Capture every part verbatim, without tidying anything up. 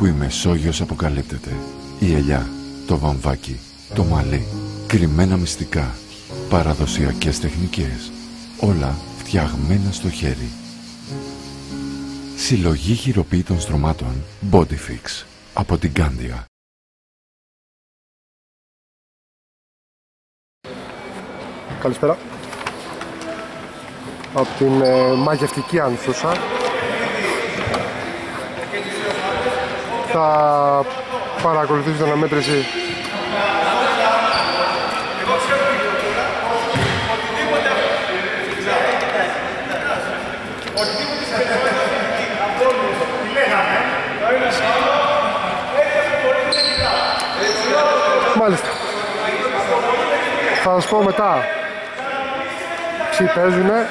που η Μεσόγειος αποκαλύπτεται. Η ελιά, το βαμβάκι, το μαλλί, κρυμμένα μυστικά, παραδοσιακές τεχνικές, όλα φτιαγμένα στο χέρι. Συλλογή χειροποίητων στρωμάτων Bodyfix από την Κάνδια. Καλησπέρα. Από την ε, μαγευτική Ανθούσα θα παρακολουθήσω την αναμέτρηση Μάλιστα. Θα σας πω μετά ποιοι παίζουνε.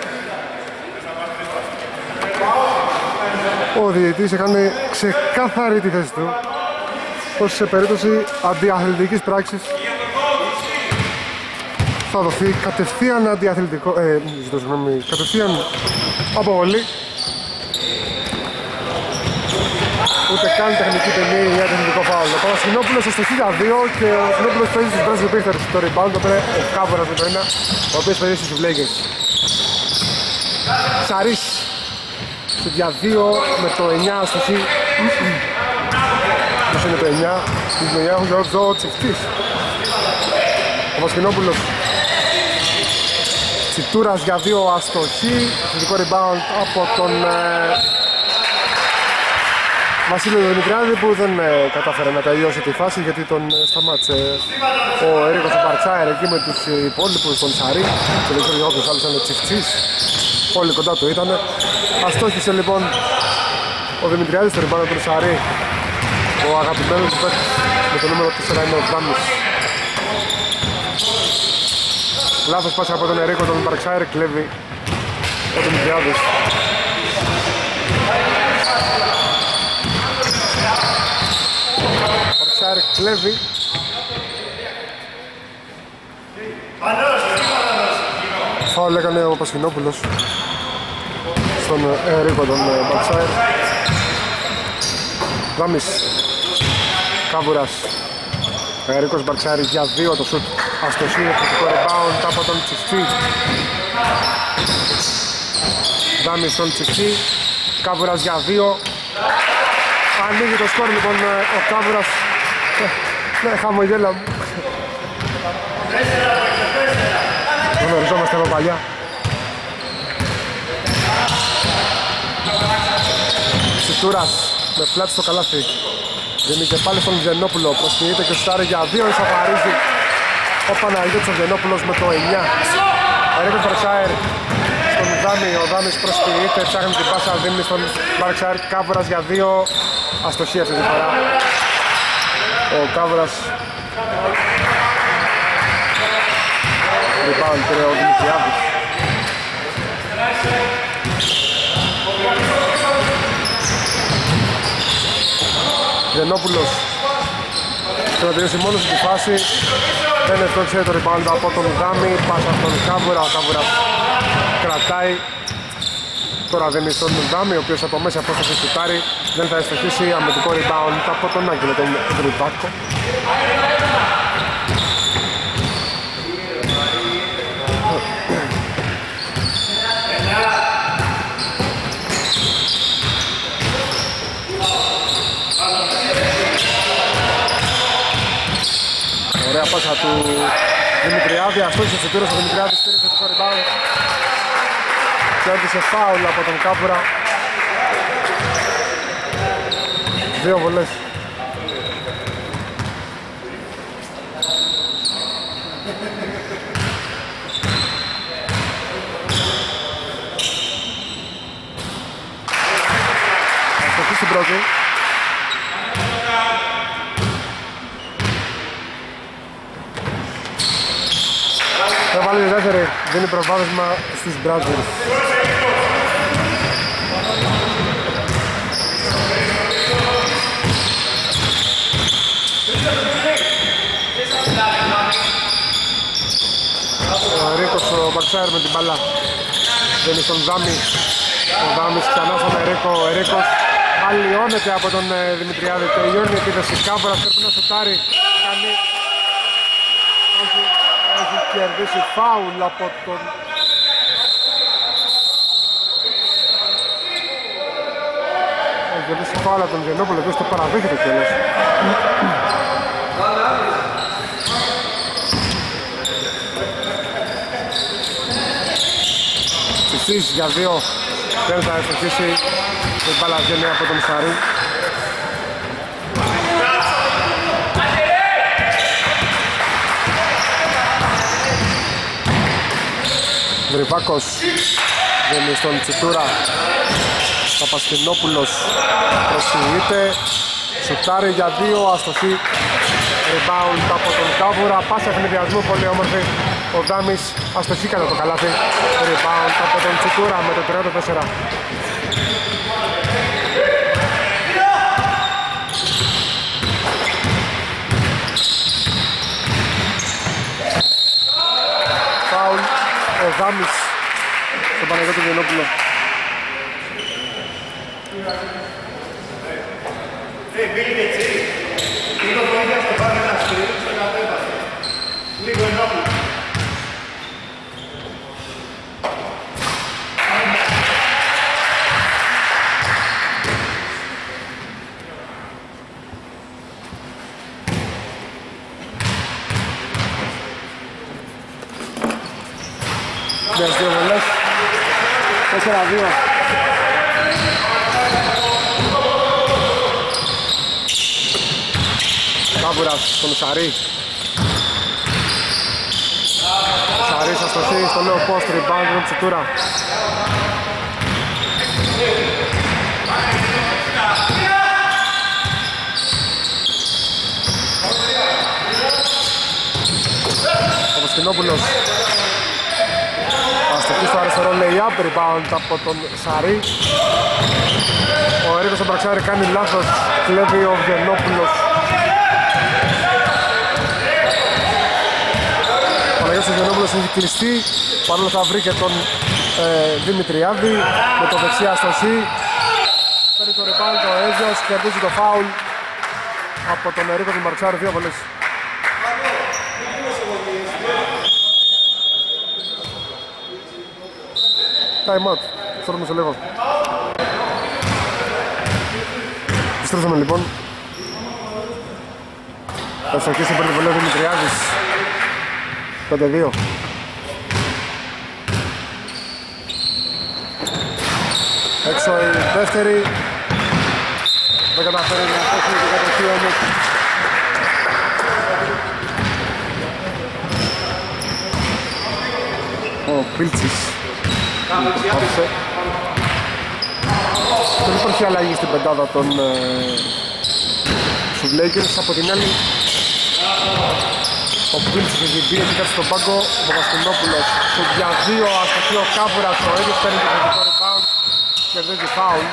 Ο διαιτητής έκανε ξεκάθαρη τη θέση του πως σε περίπτωση αντιαθλητικής πράξης θα δοθεί κατευθείαν αντιαθλητικό, ε, ζητώ συγγνώμη, κατευθείαν αποβολή. Ούτε καν τεχνική ταινία για τεχνικό φάουλ. Ο Πανασχηνόπουλος στο χίλια δύο και ο Πανασχηνόπουλος παίζει στους Μπράζιλ Πίχτερς στο rebound. Το πήρε ο Κάβορας με το ένα, ο οποίος παίζει στους Lakers. Σαρίς για δύο με το εννιά στο χ. Πώς είναι το εννιά, στην εννιά έχουν και ο Τσιφτής. Ο Πανασχηνόπουλος Τσιτούρας για δύο αστοχή. Θετικό rebound από τον Βασίλειο Δημητριάδη που δεν ε, κατάφερε να τελειώσει τη φάση γιατί τον ε, σταμάτησε ο Ερίκος ο Μπαρτσάερ εκεί με τους υπόλοιπους, τον Σαρή και δεν ξέρω όποιος άλλος ήταν ο Τσιφτσής, όλοι κοντά του ήταν. Αστόχησε λοιπόν ο Δημητριάδης στο ριμπάνο του Σαρή, ο αγαπημένος του παίκτης με το νούμερο τέσσερα είναι ο Δράμις. Λάθος πάση από τον Ερίκο, τον Μπαρτσάερ, κλέβει ο Δημητριάδης. Κλέβει. Φάουλ έκανε ο Πασχηνόπουλος στον Ερίκο τον Μπατσάερ. Δάμις Κάβουρας, Ερίκος Μπατσάερ για δύο, το σουτ αστοχή, επιθετικό rebound από τον Τσιφτή. Δάμις στον Τσιφτή, Κάβουρας για δύο. Ανοίγει το σκορ λοιπόν ο Κάβουρας. Ναι, χαμογέλα μου. Γνωριζόμαστε εδώ παλιά. Τσιτούρας με πλάτη στο καλάθι. Δίνει και πάλι στον Γενόπουλο. Προσποιείται και σουτάρει για δύο. Ισοφαρίζει ο Παναγιώτης ο Γενόπουλος με το εννιά. Ερίκος Μπαρτσάερ στον Δάμι. Ο Δάμις προσποιείται. Ψάχνει την πάσα. Δίνει στον Μπαρτσάερ. Κάβουρας για δύο. Αστοχή αυτή τη φορά. Ο Κάβρας rebound πήρε ο Δημητριάδης. Γενόπουλος θα τελειώσει μόνο στη φάση. Δεν ευτόξε το rebound από τον Δάμι. Πάσα στον Κάβουρα, ο Κάβουρας κρατάει. Τώρα δίνει στον Δάμι, ο οποίος από μέσα απόσταση σουτάρει. Δεν θα ευστοχίσει, αμυντικό rebound από τον Άγγελο, τον Δρυπάκο. Ωραία πάσα του Δημητριάδη, αστόχησε ο Τσιτούρας, ο Δημητριάδης πήρε θετικό rebound. Κέρδισε φάουλ από τον Κάπουρα. Δύο βολές. Αστοχή στην πρώτη. Θα βάλει η δεύτερη, δίνει προβάδισμα στους Μπράζιλς. Ο Ερίκος ο Μπαρτσάερ με την μπαλά. Δίνει στον Δάμι. Ο Δάμις ξανά στον Ερίκο. Ο Ερίκος αλλοιώνεται από τον Δημητριάδη. Τελειώνει η επίθεση. Κάβουρας πρέπει να σουτάρει. Κάνει... Έχει, έχει κερδίσει φάουλ από τον... Έχει κερδίσει φάουλ από τον Γενόπουλο, και το παραδέχεται κιόλας. Τσιφτής για δύο. Δεν θα ευστοχίσει η μπάλα βγαίνει από τον Σαρή. Γρυβάκος βγαίνει στον Τσιτούρα. Παπαστινόπουλος προσφυγείται. Σουτάρει για δύο, αστοχή. Rebound από τον Κάβουρα. Πάσα ευνηδιασμού, πολύ όμορφη. Ο Δάμης αστοχή κατά το καλάθι. Rebound από τον Τσιτούρα με το τριάντα τέσσερα. Φάουλ ο Δάμης στον Παναγιώτη Γενόπουλο. Μιας δύο βολές, τέσσερα δύο. Κάβουρας στον Σαρή. Σαρής αστοχή στο νέο post, rebound με Τσιτούρα. Παπαστινόπουλος. Αστοχή στο αριστερό lay-up, rebound από τον Σαρή. Ο Ερίκος Αμπραξάρη κάνει λάθος, κλέβει ο Γενόπουλος. Ο Παναγιώτης Γενόπουλος έχει κλειστεί, παρόλο θα βρει και τον ε, Δημητριάδη με το δεξιά αστοχή. Παίρνει το rebound ο Έζιος, κερδίζει το foul από τον Ερίκο Αμπραξάρη, δύο βολές. Time out, στρώνουμε σε λίγο. Επιστρέψαμε λοιπόν. Αστοχή στην πρώτη βολή ο Δημητριάδης. πέντε δύο. Έξω η δεύτερη. Δεν καταφέρει να φτάσει την κατοχή όμως. Ο Πίλτσης. Δεν υπάρχει αλλαγή στην πεντάδα των Lakers. Από την άλλη ο Πίλτσης έχει πίεση κάτι στον πάγκο. Ο Παπαστινόπουλος στο για δύο, αστοχή ο Κάβουρας. Ο ίδιος παίρνει το θετικό rebound, κερδίζει φάουλ.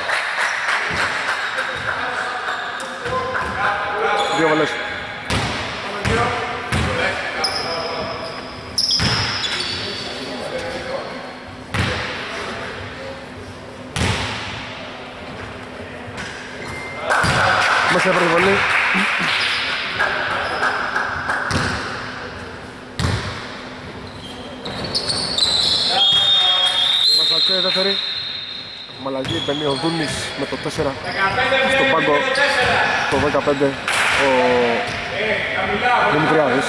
Δύο βολές. Μέσα η προβολή. Μασαλκέ η δεύτερη. Μαλαγή μπαίνει ο Δούνης με το τέσσερα. Στον πάγκο το δεκαπέντε ο Δημητριάδης.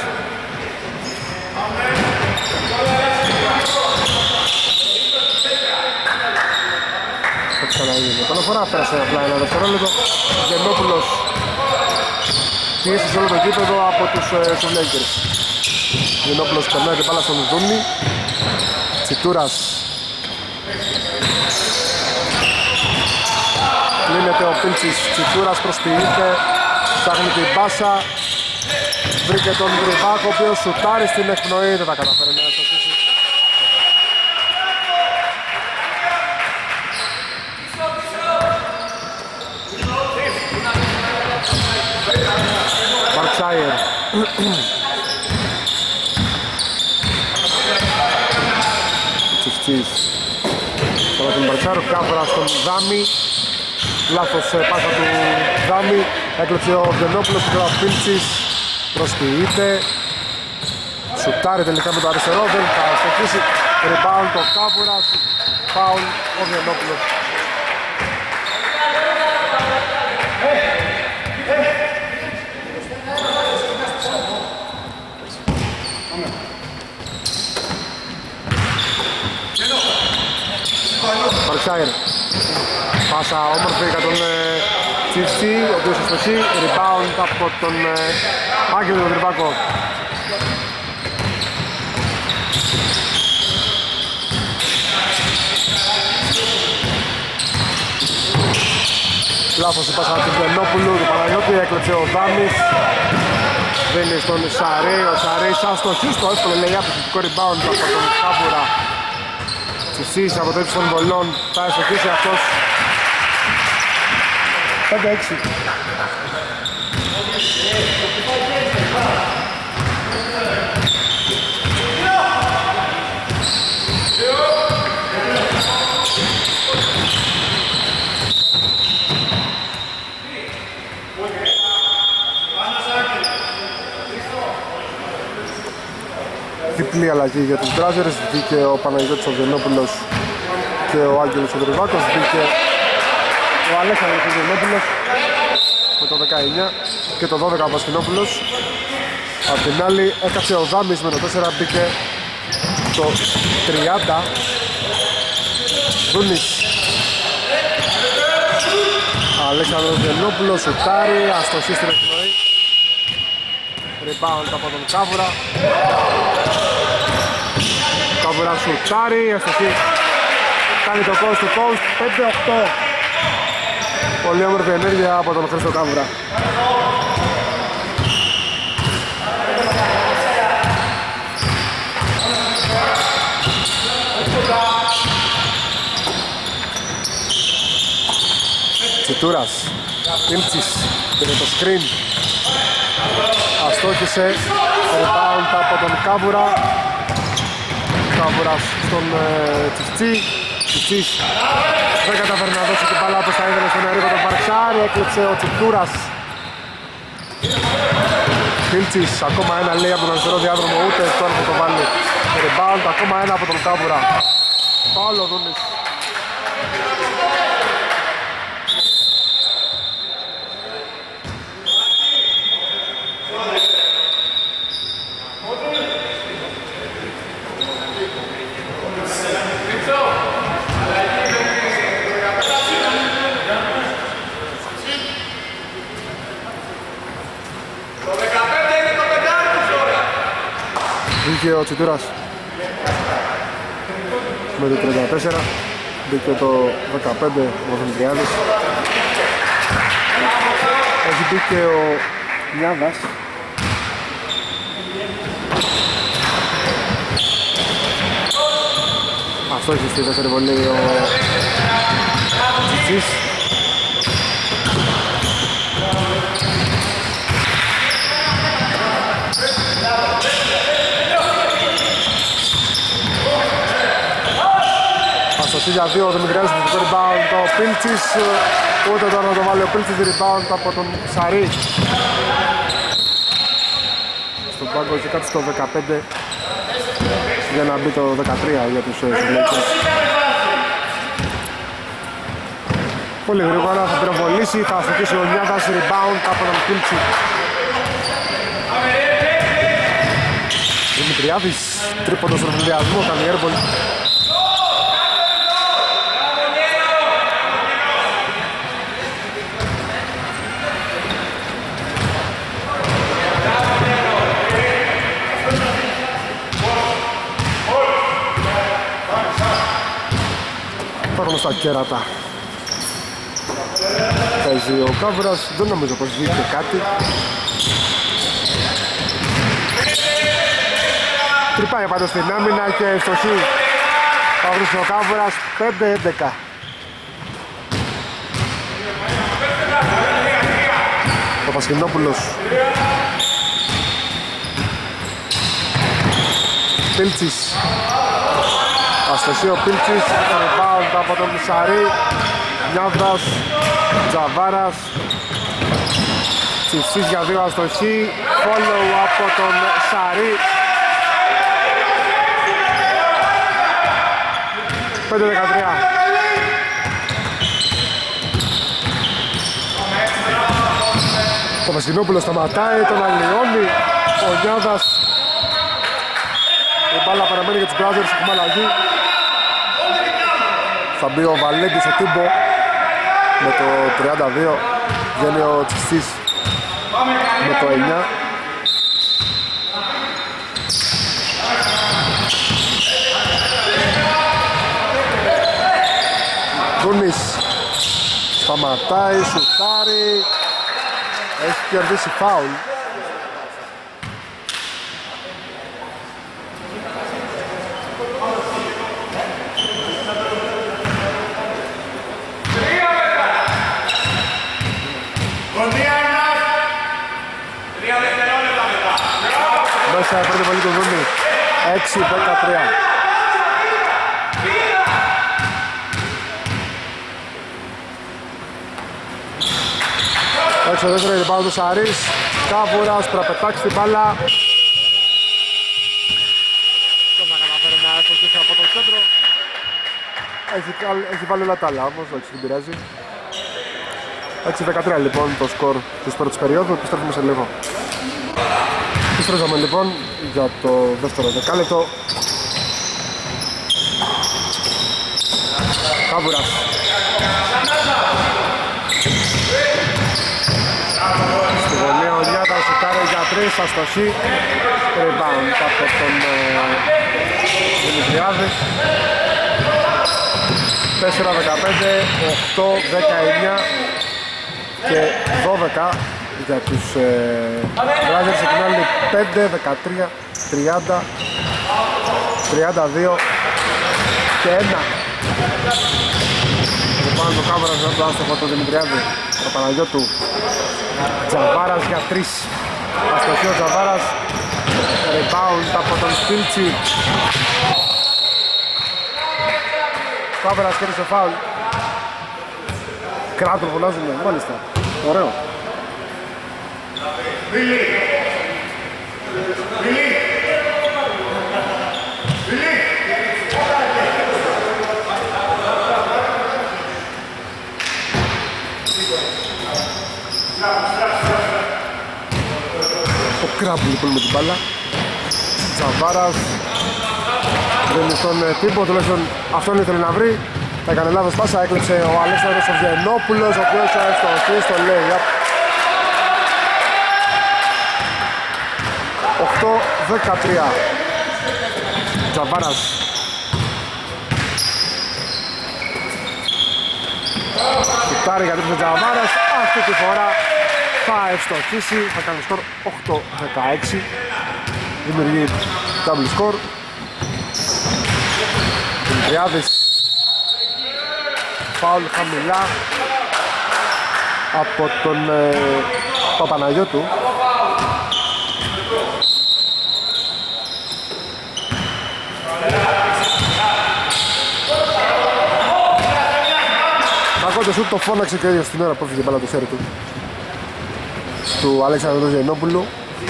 Θα ξαναγίνει. Επαναφορά πέρασε απλά ένα δευτερόλεπτο. Γενόπουλος πίεση σε όλο το γήπεδο από τους Lakers. Γενόπουλος περνάει την μπάλα στον Δούνη. Τσιτούρας. Κλείνεται ο Πίλτσης. Τσιτούρας προσποιείται. Ψάχνει την πάσα. Βρήκε τον Γρυβάκο, ο οποίος σουτάρει στην εκπνοή. Δεν τα καταφέρει να αστοχίσει. Μπαρτσάιερ. Τσιφτσής. Τώρα την Μπαρτσάιερ, Κάβρα στον Δάμι. λάθος πάσα του Δάμη. Έκλεψε ο Γενόπουλος και ο Πίλτσης. Προσποιείται. Σουτάρει τελικά με το αριστερό, δεν θα στοχίσει. Rebound το Κάβουρας. Φάουλ ο Γενόπουλος. Παρξάιρ. Πάσα όμορφη για τον Τσίφτσι, ο οποίος αστοχεί. Rebound από τον Άγγελο τον Τριβάκο. Λάθος η πάσα του Βενόπουλου, του Παναγιώτη, έκλεψε ο Δάμης. Δίνει στον Σαρή, ο Σαρής αστοχής, το εύκολο λέει απαιτητικό rebound από τον Κάβουρα. Τσισής από το ύψος των βολών, θα αστοχίσει αυτός. πέντε έξι. Διπλή αλλαγή για τους Μπράζερς, βγήκε ο Παναγιώτης ο Γενόπουλος και ο Άγγελος ο Δρυβάκος, βγήκε ο Αλέξανδρος ο Γενόπουλος με το δεκαεννιά και το δώδεκα ο Πασχηνόπουλος. Απ' την άλλη έκαψε ο Δάμης με το τέσσερα, μπήκε το τριάντα. Δούνης. Αλέξανδρος Γενόπουλος, σουτάρει, αστοχή στην εκπνοή. Rebound από τον Κάβουρα. Κάβουρα σουτάρει, αστοχή. Κάνει το coast to coast, πέντε οκτώ. Πολύ όμορφη ενέργεια από τον Χρήστο Κάβουρα. Τσιτούρας, Ήλτσης, πήρε το screen. Αστόχησε, rebound από τον Κάβουρα. Κάβουρας στον ε, Τσιφτσί. Τσιφτσίς δεν καταφέρει να δώσει την μπάλα όπως θα ήθελε στον Ερίκο τον Παρξάρη. Έκλειψε ο Τσιτούρας. Ήλτσης, ακόμα ένα λέει από τον αριστερό διάδρομο, ούτε τώρα θα το βάλει. Rebound, ακόμα ένα από τον Κάβουρα. Πάλι ο Δούνης. Βγήκε ο Τσιτούρας με το τριάντα τέσσερα, μπήκε το δεκαπέντε ο Δημητριάδης. Έχει μπει και ο Νιάδας. Αυτό έχει στη δεύτερη βολή ο Τσιτσής. Αστοχή για δύο, ο Δημητριάδης με το rebound, το Πίλτσης, ούτε τώρα να το βάλει ο Πίλτσης, rebound από τον Σαρή. Στον πάγκο έχει κάτι στο δεκαπέντε για να μπει το δεκατρία για τους Lakers. Πολύ γρήγορα θα πυροβολήσει, θα αστοχίσει ο Νιάδας, rebound από τον Πίλτσι. Δημητριάδης, τρίποντο στον συνδυασμό, κάνει airball. Υπάρχουν στα κέρατα. Παίζει ο Κάβουρας, δεν νομίζω πως βγήκε κάτι. Τρυπάει πάντως στην άμυνα και στοχή. Θα βρει ο Κάβουρας, πέντε έντεκα. Ο Πασχηνόπουλος. Πίλτσης. Αστοχή ο Πίλτσης, rebound από τον Σαρή. Νιάδας, Τζαβάρας. Τσιφσής για δύο αστοχή. Follow από τον Σαρή. πέντε δεκατρία. Το Βασιλόπουλο σταματάει, τον αλλοιώνει. Ο Νιάδας. Η μπάλα παραμένει για τους Brothers, έχουμε αλλαγή. Θα μπει ο Βαλέντης στο τύμπο με το τριάντα δύο. Βγαίνει ο Τσιστής με το εννιά. Κούνης σταματάει, σουτάρει. Έχει κερδίσει φάουλ. Μέσα πρώτη βολή του Δούνη. έξι δεκατρία. Έξω δεύτερο rebound του Σαρής. Κάβουρας, πρέπει να πετάξει την μπάλα. Δεν θα καταφέρει να εφοσκήσει από το κέντρο. Έχει, έχει βάλει όλα τα άλλα όμως, όχι δεν πειράζει. έξι δεκατρία λοιπόν το σκορ της πρώτης περίοδου, επιστρέφουμε σε λίγο. Επιστρέψαμε λοιπόν για το δεύτερο δεκάλεπτο. Κάβουρας. Στη γωνία ο Λιάδας σουτάρει για τρεις, αστοχή. Rebound από τον Δημητριάδη. τέσσερα δεκαπέντε, οκτώ δεκαεννιά και δώδεκα για τους Brothers. Σε την άλλη πέντε δεκατρία, τριάντα, τριάντα δύο και ένα. Πάνω το Κάμερας με το άστοχο του Δημητριάδη, το Παναγιώτου. Τζαβάρας για τρεις, αστοχή ο Τζαβάρας. Rebound από τον Σπίλτσι. Κάμερας κέρδισε φάουλ. Κράτο φωνάζουμε, μάλιστα. Ωραίο. Βίλι! Βίλι! Βίλι! Ο Κράμπου λοιπόν με την μπάλα. Τζαβάρας. Δίνει στον τύπο, τουλάχιστον αυτόν ήθελε να βρει. Θα έκανε λάθος πάσα, έκλεψε ο Αλέξανδρος Οβγενόπουλος, ο οποίος στο στο λέει οκτώ δεκατρία. Τζαβάρας. Σουτάρει για τρεις Τζαβάρας, αυτή τη φορά θα ευστοχίσει, θα κάνει σκορ οκτώ δεκαέξι. Δημιουργεί double score. Δημητριάδης. Φάουλ χαμηλά από τον ε, Παπαναγιώτου. Κακό το σουτ, το φώναξε και ο ίδιος την ώρα που έφυγε μπάλα το σέρι του του Αλέξανδρου Γεννόπουλου.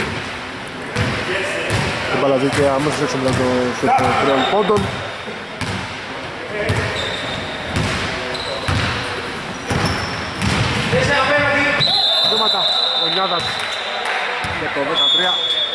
Η μπάλα βγήκε αμέσως έξω μετά το σουτ των τριών πόντων. Βήματα ο Νιάδας για το δεκατρία.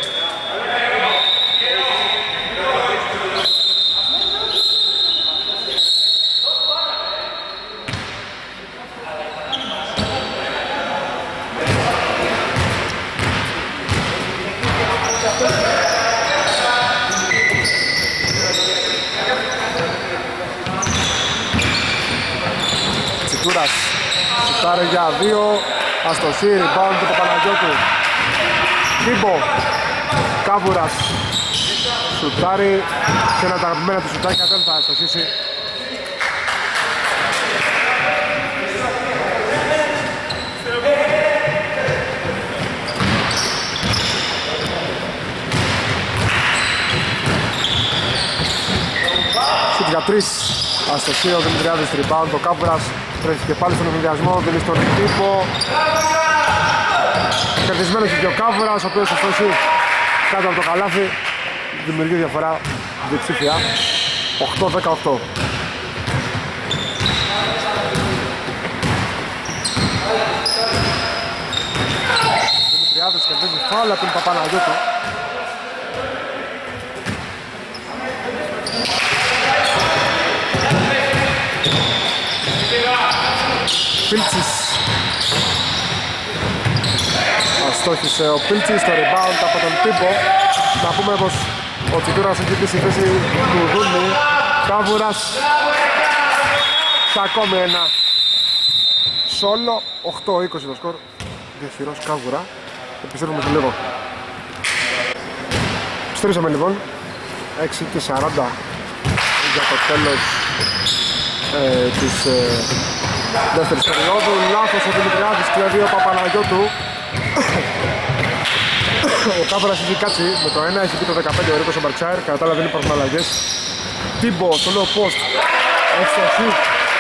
Τσιτούρας σουτάρει για δύο. Αστοχή, rebound του Παπαναγιώτου. Κίμπο. Κάβουρας. Σουτάρει σε ένα ταγμένα του σουτάκια, δεν θα αστοχίσει. Σουτ για τρεις. Αστοχή ο Δημητριάδης, rebound, ο Κάβουρας τρέχει και πάλι στον εμβολιασμό, δίνει στον τύπο. Κερδισμένος και ο Κάβουρας, ο οποίος αστοχή κάτω από το καλάθι, δημιουργεί διαφορά διψήφια, οκτώ δεκαοκτώ. Δημητριάδης κερδίζει φάουλ από τον Παπαναγιώτου. Πίλτσης. Αστόχησε ο Πίλτσης στο rebound από τον Τύπο. Να πούμε πως ο Τσιτούρας έχει μπει στη θέση του Δούνη. Κάβουρας σε ακόμη ένα σόλο. οκτώ είκοσι το σκορ. Διαχειρός Κάβουρα. Επιστρέφουμε σε λίγο. Στρίσαμε λοιπόν έξι και σαράντα για το τέλος ε, της ε, δεύτερης περίοδου. Λάθος ο Δημητριάδης, κλέβει ο Παπαναγιώτου. Ο Κάβουρας έχει κάτσει με το ένα, έχει πει το δεκαπέντε ο Ρίκος ο Μπαρξάιρ. Κατά τα άλλα δεν υπάρχουν αλλαγές. Τίμπο στο low post, ευστοχή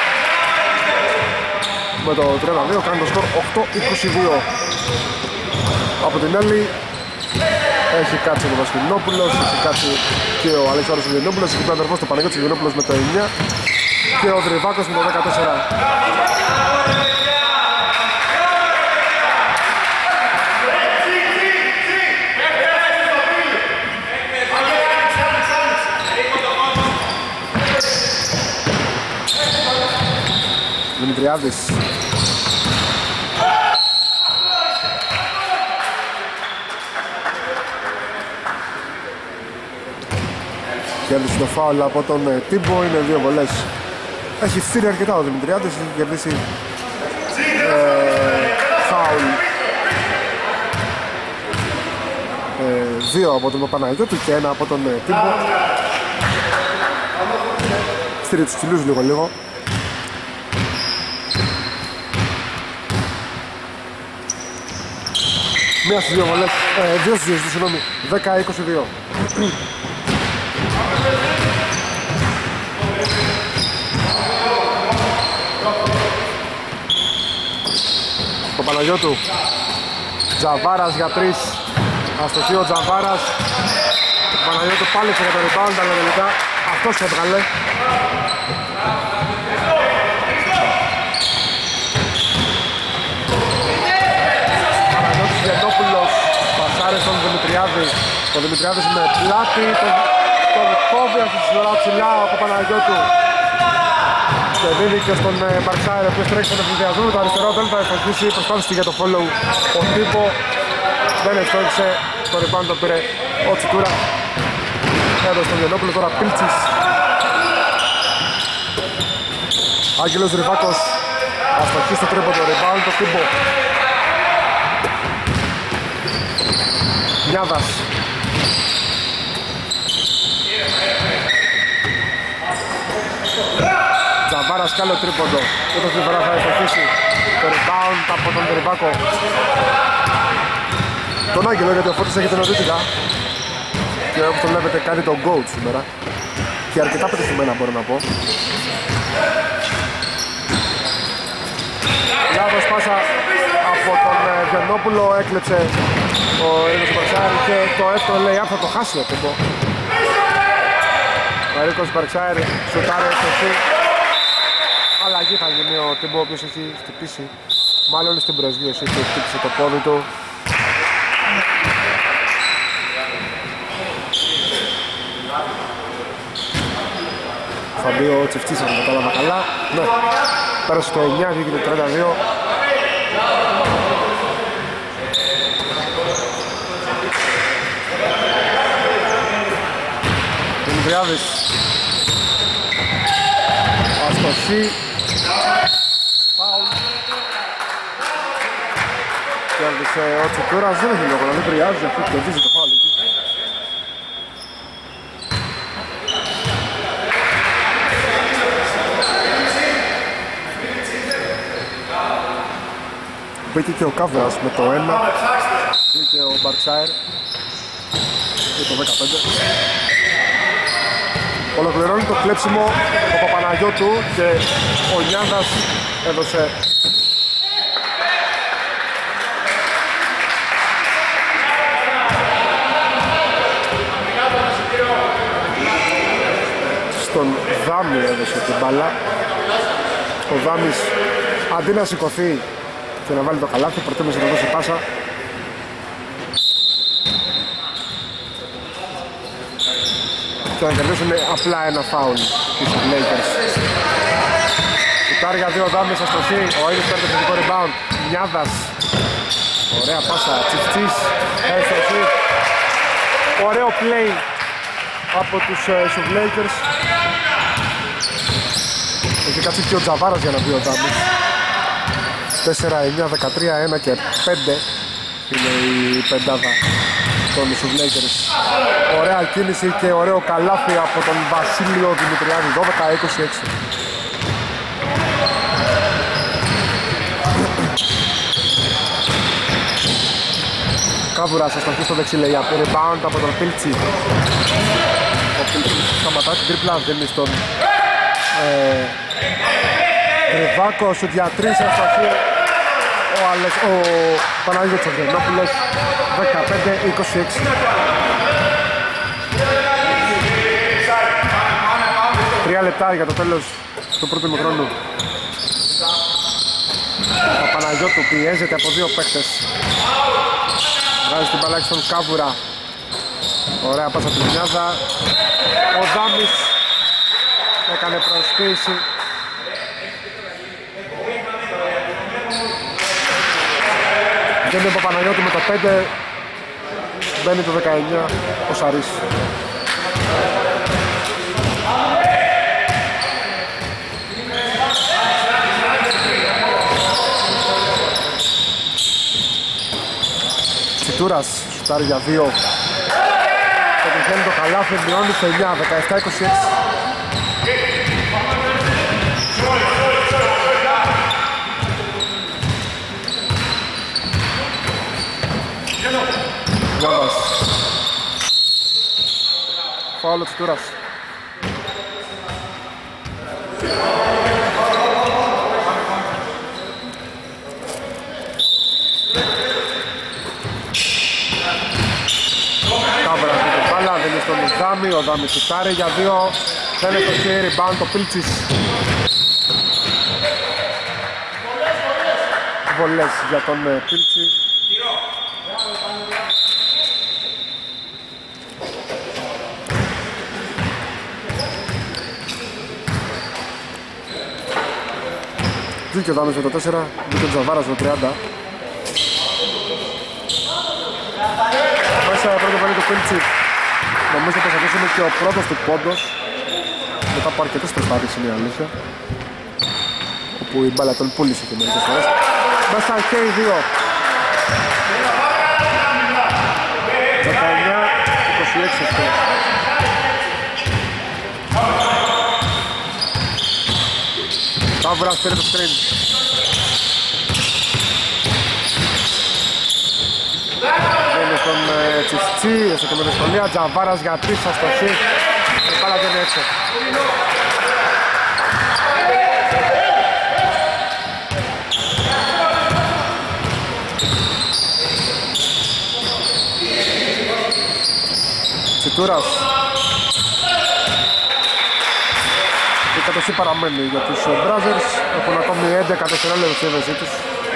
με το τριάντα δύο, κάνει το σκορ οκτώ είκοσι δύο. Από την άλλη έχει κάτσει ο Βασιλινόπουλος, έχει κάτσει και ο Αλέξανδρος Γεννόπουλος, έχει πει αδερφός του Παναγιώτης Γεννόπουλος με το εννιά και ο Δρυβάκος με το δεκατέσσερα. Δημητριάδης. Κέρδισε το φάουλ από τον ε, Τίμπο, είναι δύο βολές. Έχει φτύρει αρκετά ο Δημητριάδης, έχει κερδίσει ε, φάουλ ε, δύο από τον Παπαναγιώτου και ένα από τον ε, Τίμπο. Στήρει τους ψηλούς λίγο λίγο. Μία στις δύο βολές, ε, δύο στις δύο, συγγνώμη, δέκα είκοσι δύο. Παπαναγιώτου, Τζαβάρας για τρεις, αστοχή ο Τζαβάρας. Παπαναγιώτου πάλεψε για το rebound, αλλά τελικά αυτός έβγαλε. Παναγιώτης Γεννόπουλος, πασάρε στον Δημητριάδη. Ο Δημητριάδης με πλάτη, τον, τον κόβει αυτή τη φορά ψηλά ο Παπαναγιώτου. Και δίνει και στον Μπαρξάιρ, ο οποίος τρέχει στον ευθυνδιασμό με το αριστερό, δεν θα ευστοχίσει, προσπάθησε για το follow ο Τύπο, δεν ευστόχισε, το rebound το πήρε ο Τσιτούρα. Έδωσε στον Γεννόπουλο, τώρα Πίλτσης. Άγγελος Ρυβάκος, αστοχή στο τρίποντο, rebound το Τύπο. Μιάδας. Τζαβάρας κι άλλο τρίποντο. Ούτε αυτή τη φορά θα ευστοχίσει το rebound από τον Ρυβάκο. Τον Άγγελο, γιατί ο Φώτης έχει την οδύτητα. Και όπως το βλέπετε κάνει τον coach σήμερα. Και αρκετά πετυχημένα μπορώ να πω. Λάθος πάσα από τον Γιαννόπουλο, έκλεψε ο Ρίκος Μπαρξάιρ και το εύκολο λέει θα το χάσει ο Τύπο. Ο Ρίκος Μπαρξάιρ σουτάρει ευθοχή. Αλλαγή θα γίνει ο Τύπο, ο οποίος έχει χτυπήσει μάλλον στην προσγείωση του, χτύπησε το πόδι του. Θα μπει ο Τσεφτής, αν κατάλαβα καλά. Ναι, πέρασε το εννιά, βγήκε το τριάντα δύο. Δημητριάδης. Αστοχή. Φάουλ. Κέρδισε ο Τσιτούρας, δεν έχει λόγο να μην τριάζει, αφού κερδίζει το φάουλ εκεί. Μπήκε και ο Κάβουρας με το ένα, μπήκε ο Μπαρξάιρ με το δεκαπέντε. Ολοκληρώνει το κλέψιμο ο Παπαναγιώτου και ο Νιάδας έδωσε στον Δάμη, έδωσε την μπάλα. Ο Δάμης αντί να σηκωθεί και να βάλει το καλάθι, προτίμησε να δώσει πάσα. Και να κερδίσουν απλά ένα φάουλ τους Lakers. Σουτάρει για δύο Δάμες αστροφή, ο ίδιος παίρνει το θετικό rebound. Νιάδας, ωραία πάσα, τσιφτσις, έστροφη. Ωραίο play από τους uh, Lakers. Έχει κάτσει και ο Τζαβάρας για να πει ο Δάμες. τέσσερα, εννιά, δεκατρία, ένα και πέντε είναι η πεντάδα των Lakers. Ωραία κίνηση και ωραίο καλάθι από τον Βασίλειο Δημητριάδη, δώδεκα είκοσι έξι. Κάβουρας αστοχή στο δεξί λέει από rebound από τον Πίλτσι. Ο Πίλτσι σταματά την τρίπλα, δίνει στον ε, Γρυβάκο, σουτ για τρεις αστοχή ο, Αλεξ, ο Παναγιώτης Ογεννόπουλος, δεκαπέντε είκοσι έξι. Τρία λεπτά για το τέλος του πρώτου ημιχρόνου. Ο Παναγιώτου πιέζεται από δύο παίκτες. Βγάζει την μπαλάκι στον Κάβουρα. Ωραία πάσα του Νιάδα. Ο Δάμης έκανε προσποίηση. Βγαίνει ο Παπαναγιώτου με το πέντε. Μπαίνει το δεκαεννιά ο Σαρής. Τσιτούρας σουτάρει για δύο. Και πηγαίνει το καλάθι, μειώνει στο εννιά, δεκαεπτά είκοσι έξι. Γιώργος. Φάουλ ο Τσιτούρας. Κάβρας με την μπάλα, δίνει στον Δάμη, ο Δάμης σουτάρει για δύο. Θέλει το χέρι, rebound το Πίλτσις. Βολές για τον Πίλτσι. Βγήκε ο Δάμης με το τέσσερα, βγήκε ο Τζαβάρας με το τριάντα. Μέσα πρώτο βάλει το Πίλτσι. Νομίζω πως αυτός είναι και ο πρώτος του πόντος. Μετά από αρκετές προσπάθειες είναι η αλήθεια. Όπου η μπάλα τον πούλησε και μερικές φορές. Μέσα και οι δύο. δεκαεννιά είκοσι έξι αυτό. Κάβρας πήρε το screen. Βγαίνει στον Τσιφτσί, έστω και με δυσκολία. Τζαβάρας για τρεις αστοχή. Η μπάλα δεν είναι έξω. Τσιτούρας. Η κατοχή παραμένει για τους Brothers. Έχουν ακόμη έντεκα δευτερόλεπτα στη διεύθυνσή τους.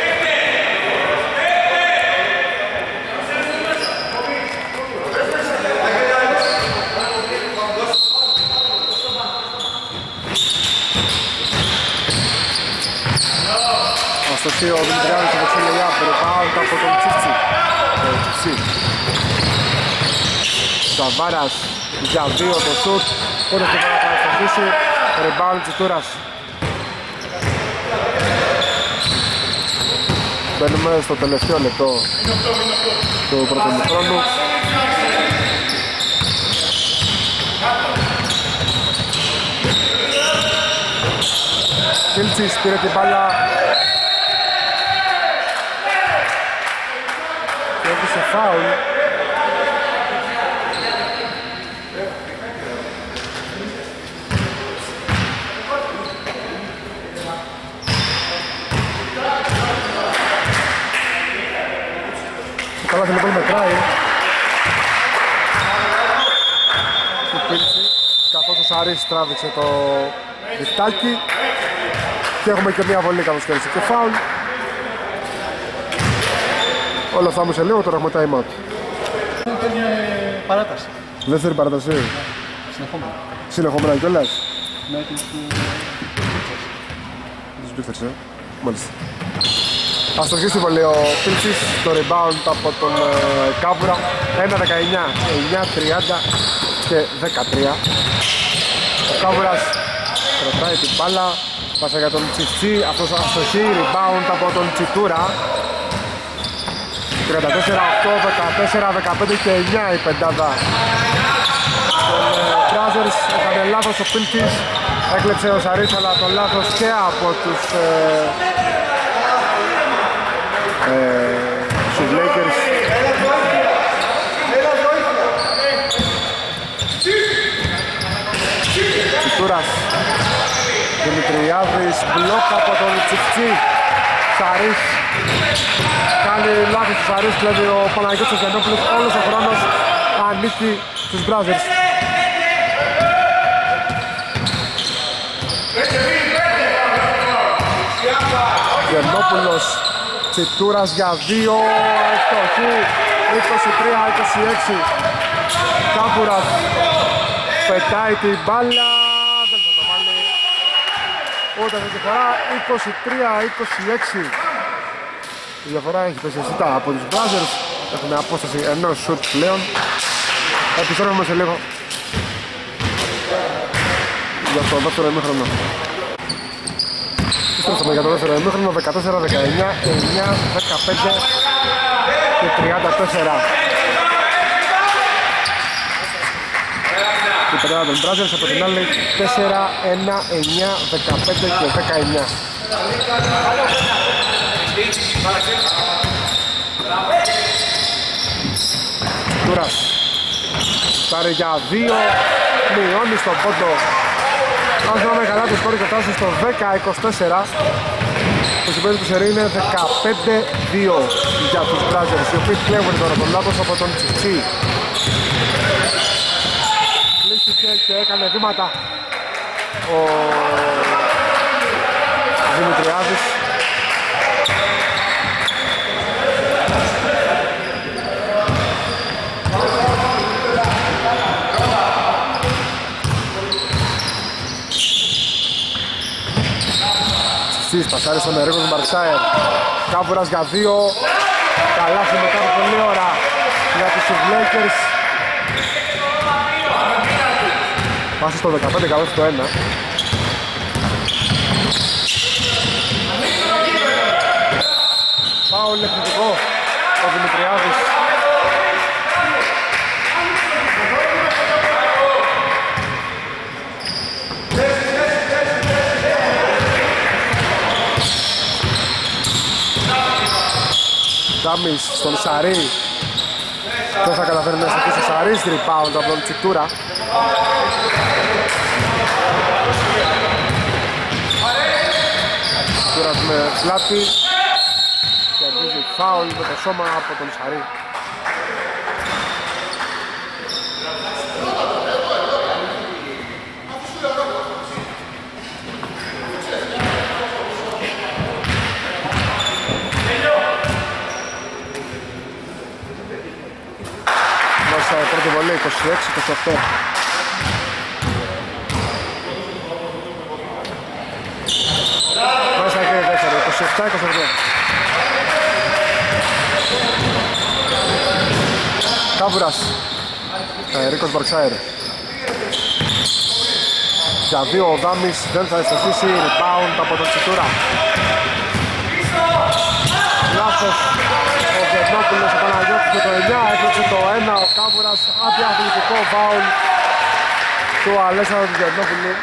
Αστοχή ο Δημητριάδης στο δεξί λειά, rebound από τον Τσίτσι. Σαβάρας για δύο το σουτ, ούτε και θα αστοχίσει, rebound Τσιτούρας. Μπαίνουμε στο τελευταίο λεπτό του πρώτου ημιχρόνου. Φίλτσις πήρε την μπάλα και έδωσε φάουλ. καλάθι λοιπόν μετράει. Καθώς ο Σαρής τράβηξε το διχτάκι και έχουμε και μια βολή καθώς κέρδισε και φάουλ. Όλα αυτά μου σε λίγο, τώρα έχουμε time out. Είναι παράταση. Δεύτερη παράταση. Συνεχόμενα. Συνεχόμενα κιόλας. Με τους Τους μπήφτεξε, μάλιστα. Αστοχή στη βολή ο Πίλτσης, το rebound από τον ε, Κάβουρα. ένα δεκαεννιά, εννιά τριάντα και δεκατρία. Ο Κάβουρας κρατάει την μπάλα, πάσα για τον Τσιτσί, αυτός αστοχή, rebound από τον Τσιτούρα. τριάντα τέσσερα οκτώ, δεκατέσσερα, δεκαπέντε και εννιά η πεντάδα. Τον Μπράζερς έκανε λάθος ο Πίλτσης, έκλεψε ο Σαρής, αλλά το λάθος και από τους ε, στους Lakers. Τσιτούρας, Δημητριάδης, μπλοκ από τον Τσιφτσί. Σαρής κάνει λάθος του Σαρής, κλέβει ο Παναγιώτης Γιαννόπουλος. Όλος ο χρόνος ανήκει στους Brothers. Γιαννόπουλος, Τσιτούρας για δύο, ευτοχή, είκοσι τρία είκοσι έξι. Κάβουρας πετάει την μπάλα, δεν θα το βάλει ούτε αυτή τη φορά. Είκοσι τρία είκοσι έξι. Η διαφορά έχει πέσει ζητά από τους Blazers. Έχουμε απόσταση ενός σουτ πλέον. Επιστρέφουμε σε λίγο για το δεύτερο ημίχρονο. Επιστρέφουμε για το δεύτερο ημίχρονο. Δεκατέσσερα δεκαεννιά, εννιά δεκαπέντε και τριάντα τέσσερα. Η πεντάδα των Blazers, από την άλλη τέσσερα ένα, εννιά, δεκαπέντε και δεκαεννιά. Τούρας πάρει για δύο, μειώνει στον πόντο. Αν θυμάμαι καλά το σκόρ και φτάσει στο δέκα είκοσι τέσσερα. Το συμπέρι του σερί είναι δεκαπέντε δύο για τους Blazers, οι οποίοι κλέβουν τώρα τον λάθος από τον Τσιτσί. Κλείστηκε και έκανε βήματα ο Δημητριάδης. Τσιτσίς πασάρει στον Ερίκο του Μπαρξάερ. Κάβουρας για δύο. Καλάθι μετά από πολλή ώρα για τους Lakers. Πάση στο δεκαπέντε, καλώς στο ένα. Φάουλ εκπληκτικό ο Δημητριάδης. Ντάμις στον Σαρή. Δεν θα καταφέρει να σταθεί ο Σαρής. Rebound από τον Τσιτούρα. Τσιτούρας με πλάτη. Και αρχίζει φάουλ με το σώμα από τον Σαρή. Πρώτη βολή είκοσι έξι είκοσι οκτώ. Μέσα και η δεύτερη, είκοσι επτά είκοσι οκτώ. Κάβουρας, Ρίκος Μπαρξάερ. Για δύο ο Δάμις, δεν θα αισθησίσει, rebound από τον Τσιτούρα. Λάθος. Ο Γερνόπουλος, ο Παναγιώτης με το εννιά, έκλειψε το ένα, ο Κάβουρας, αντιαθλητικό φάουλ του Αλέξανδρου του Γερνόπουλου.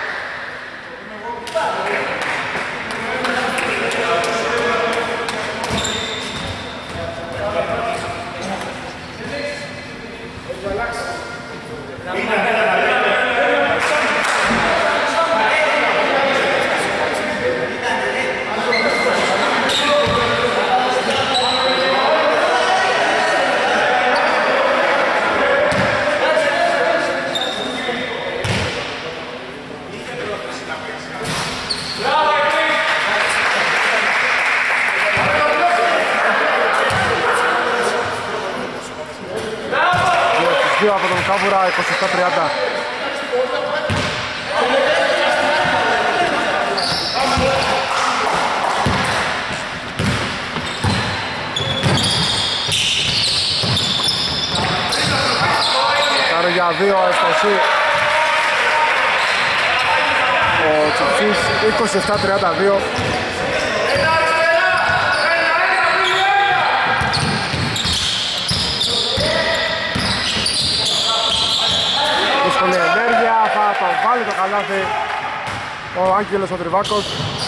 δύο από τον Κάβουρα, είκοσι επτά τριάντα. Κάρε για δύο, εύστοχη. Ο Τσιφτσής, είκοσι επτά τριάντα δύο. Δύσκολη ενέργεια, θα το βάλει το καλάθι ο Άγγελος ο Τριβάκος.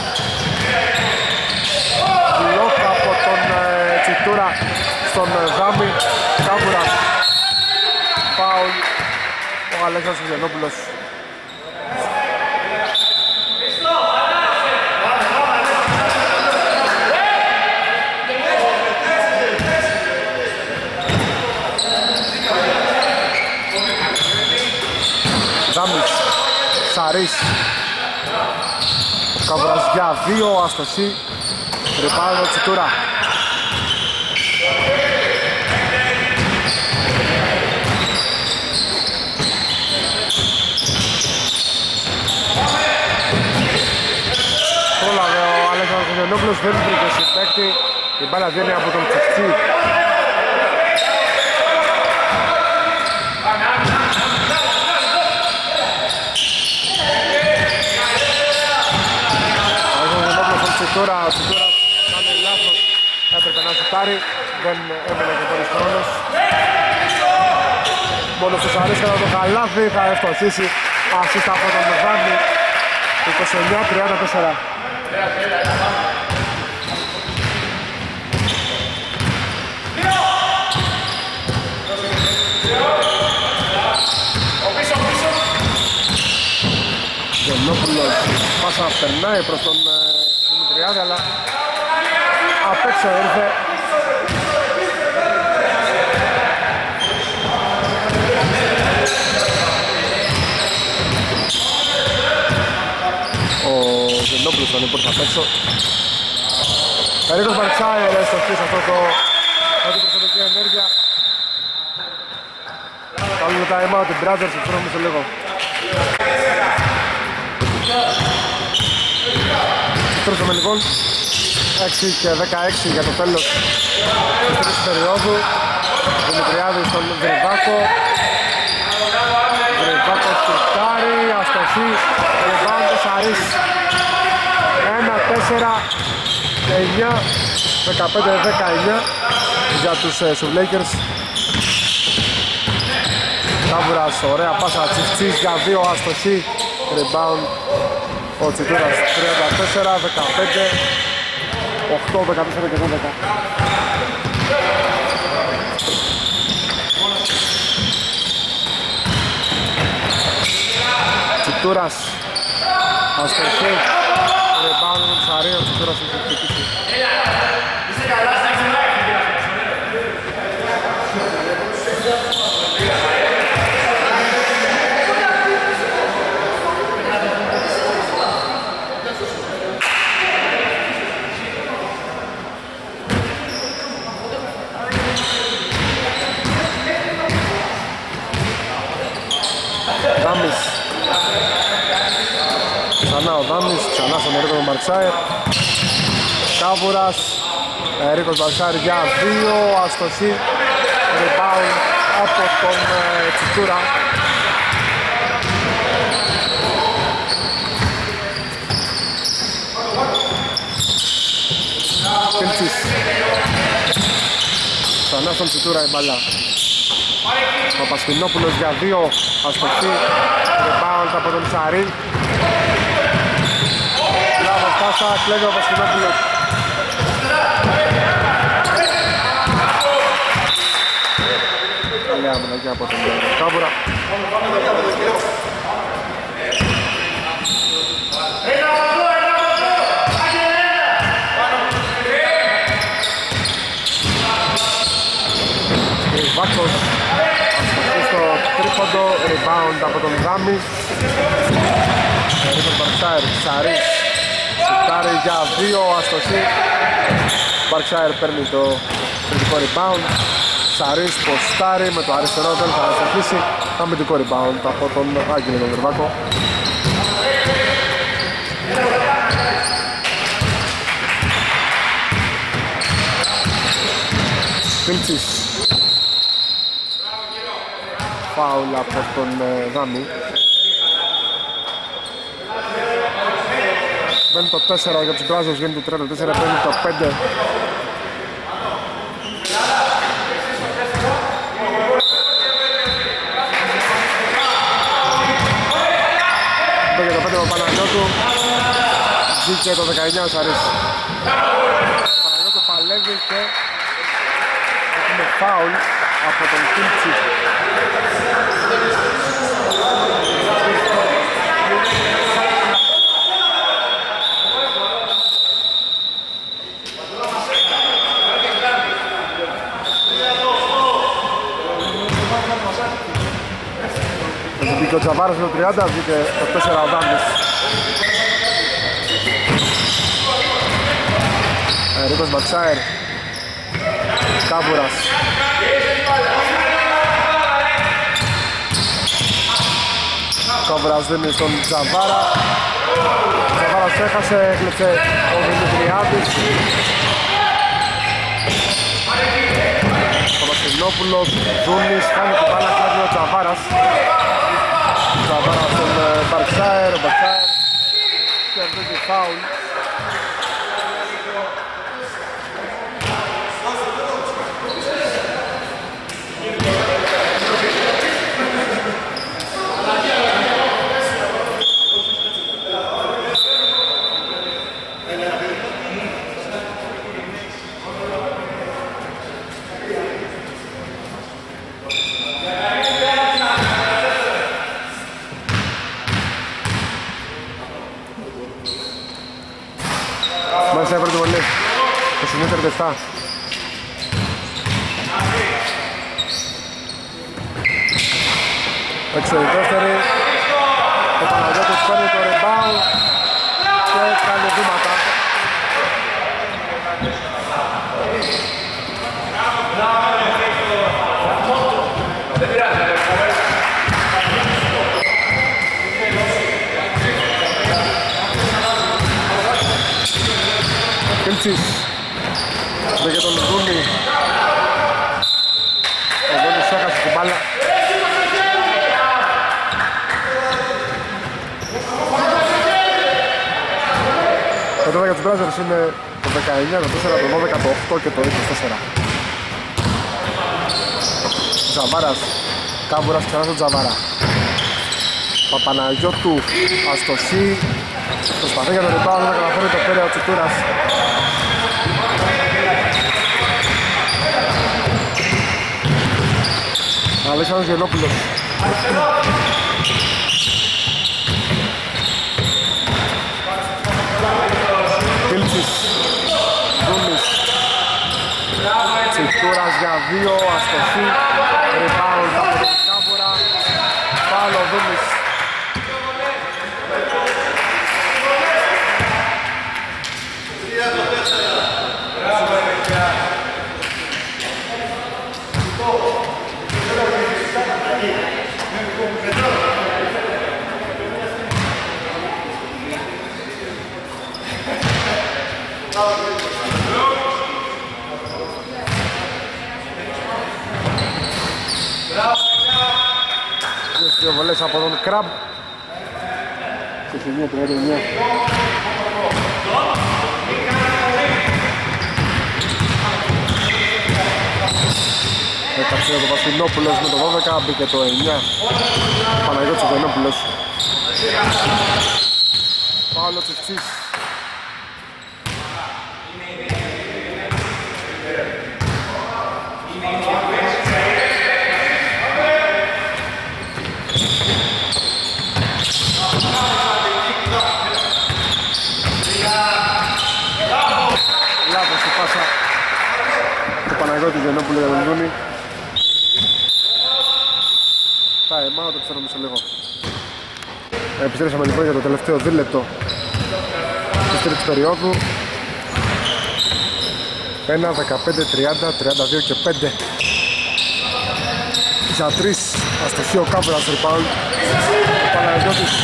Μπλοκ από τον ε, Τσιτούρα στον ε, Δάμι. Κάβουρας, φάουλ, ο Αλέξανδρος Γενόπουλος. Δάμις, Σαρής, ο Καβουράς για δύο, αστοχή, ριπάνω Τσιτούρα. Πρόλαβε ο Αλέξανδρος Γενόπουλος, δεν βρήκε συμπαίκτη, η μπάλα βγαίνει από τον Τσιφτσί. Τώρα ο Τσιτούρας κάνει λάθος, έπρεπε να σουτάρει, δεν έμενε και πολλής χρόνος. Μόνος του Σαρής κατά το καλάθι, θα ευστοχίσει ασίστα από τον Μεδάνη, είκοσι εννιά τριάντα τέσσερα. Γενόπουλος, πάσα περνάει προς τον Δημητριάδη, αλλά απ' έξω ήρθε. Ο Γενόπουλος τον υπήρχε απ' έξω. Καρύκος Μπαρτσάιερ στο σπίτι αυτό το αντιπροσωπική ενέργεια. Κάνουμε τα time out, την Brothers, ευχαριστούμε σε λίγο. Τρώσαμε λοιπόν έξι και δεκαέξι για το τέλος της τρίτης περίοδου. Δημητριάδη στον Γρυβάκο. Γρυβάκο στουρτάρει, αστοχή, Γρυβάκο Σαρής. ένα τέσσερα εννιά, δεκαπέντε δεκαεννιά για τους ε, Σουβλέικερς. Κάβουρας, ωραία πάσα, Τσιφτσής για δύο, αστοχή, rebound. Ο Τσιτούρας τριάντα τέσσερα, δεκαπέντε, οκτώ, δεκατέσσερα και δώδεκα. Τσιτούρας, αστοχή, rebound με τους Αρία, ο Τσιτούρας έχει χτυπήσει. Δάμις, ξανά ο Δάμις, ξανά στον Ερίκο τον Μπαρτσάιερ. Κάβουρας, Ερίκος Μπαρτσάιερ για δύο, αστοχή, rebound από τον ε, Τσιτούρα. Πίλτσης, ξανά στον Τσιτούρα η μπάλα. Παπασπινόπουλος για δύο, αστοχή, rebound από τον Σαρή. Λάβος πάσα, κλέβει ο Παπασπινόπουλος. Καλή άμυνα και από τον Κάβουρα. Βάκος στο τρίποντο, rebound από τον Δάμι. Ερίκος Μπαρτσάιερ, Σαρής, σουτάρει για δύο, αστοχή. Μπαρτσάιερ παίρνει το κριτικό rebound. Σαρίς ποστάρει με το αριστερό, δεν θα αρχίσει αμυντικό rebound από τον Άγγελο τον Βερβάκο. Φίλτσης. Φάουλ από τον Δάμι. Μπαίνει το τέσσερα για τους Blazers, βγαίνει το τριάντα τέσσερα, μπαίνει το πέντε. Μπαίνει το πέντε από Παναγιώτου. Βγήκε το δεκαεννιά ο Σαρίς. Παναγιώτου παλεύει και έχουμε φάουλ από τον Φίλτσι. Βγήκε ο Τζαβάρας με το τριάντα, βγήκε το τέσσερα ο Δάμις. Ρίκος Μπαξάερ. Κάβουρας. Κάβουρας δίνει στον Τζαβάρα. Ο Τζαβάρας έχασε, έκλεψε ο Δημητριάδης. Ο Βασιλόπουλος, Ζούνης, κάνει την μπάλα, κλέβει ο Τζαβάρας. Ο Τζαβάρας στον Μπαξάερ, ο Μπαξάερ κερδίζει φάουλ. Μέσα έπρεπε πολύ. Το συνήθερ δευτά. Έξω η δεύτερη. Ο Παναγιώτης παίρνει το rebound και κάνει βήματα. Φίλτσης βρήκε τον Ζούνη. Ο Ζούνης έχασε την μπάλα. Το τώρα για τους Blazers είναι το δεκαεννιά, το τέσσερα, το δώδεκα, το οκτώ και το είκοσι τέσσερα. Τζαβάρας, Κάβουρας ξανά στον Τζαβάρα. Παπαναγιώτου, αστοχή. Προσπαθεί για το rebound, να καταφέρει το πέρα ο Τσιτούρας. Αλέξανδρος Γελόπουλος. Φίλτσης, Δούμης. Τσιτούρας για δύο, αστοχή. Rebound από τον Κάβουρα. Πάλι ο Δούμης. Δύο βολές από τον Κραμπ. είκοσι εννιά τριάντα εννιά. Έκαψε το Βασιλόπουλος με το δώδεκα, μπήκε το εννιά. Παναγιώτης Βενόπουλος. Παύλο Τσιτσής. Λάθος η πάσα του Παναγιώτη Γεννόπουλου για τον Δούνη. Time out, το ξέρω μισό λίγο. Επιστρέψαμε λοιπόν για το τελευταίο δίλεπτο της τρίτης περίοδου. Ένα, δεκαπέντε, τριάντα, τριάντα δύο και πέντε. Για τρεις, αστοχή ο Κάπερας rebound. Ο Παναγιώτης,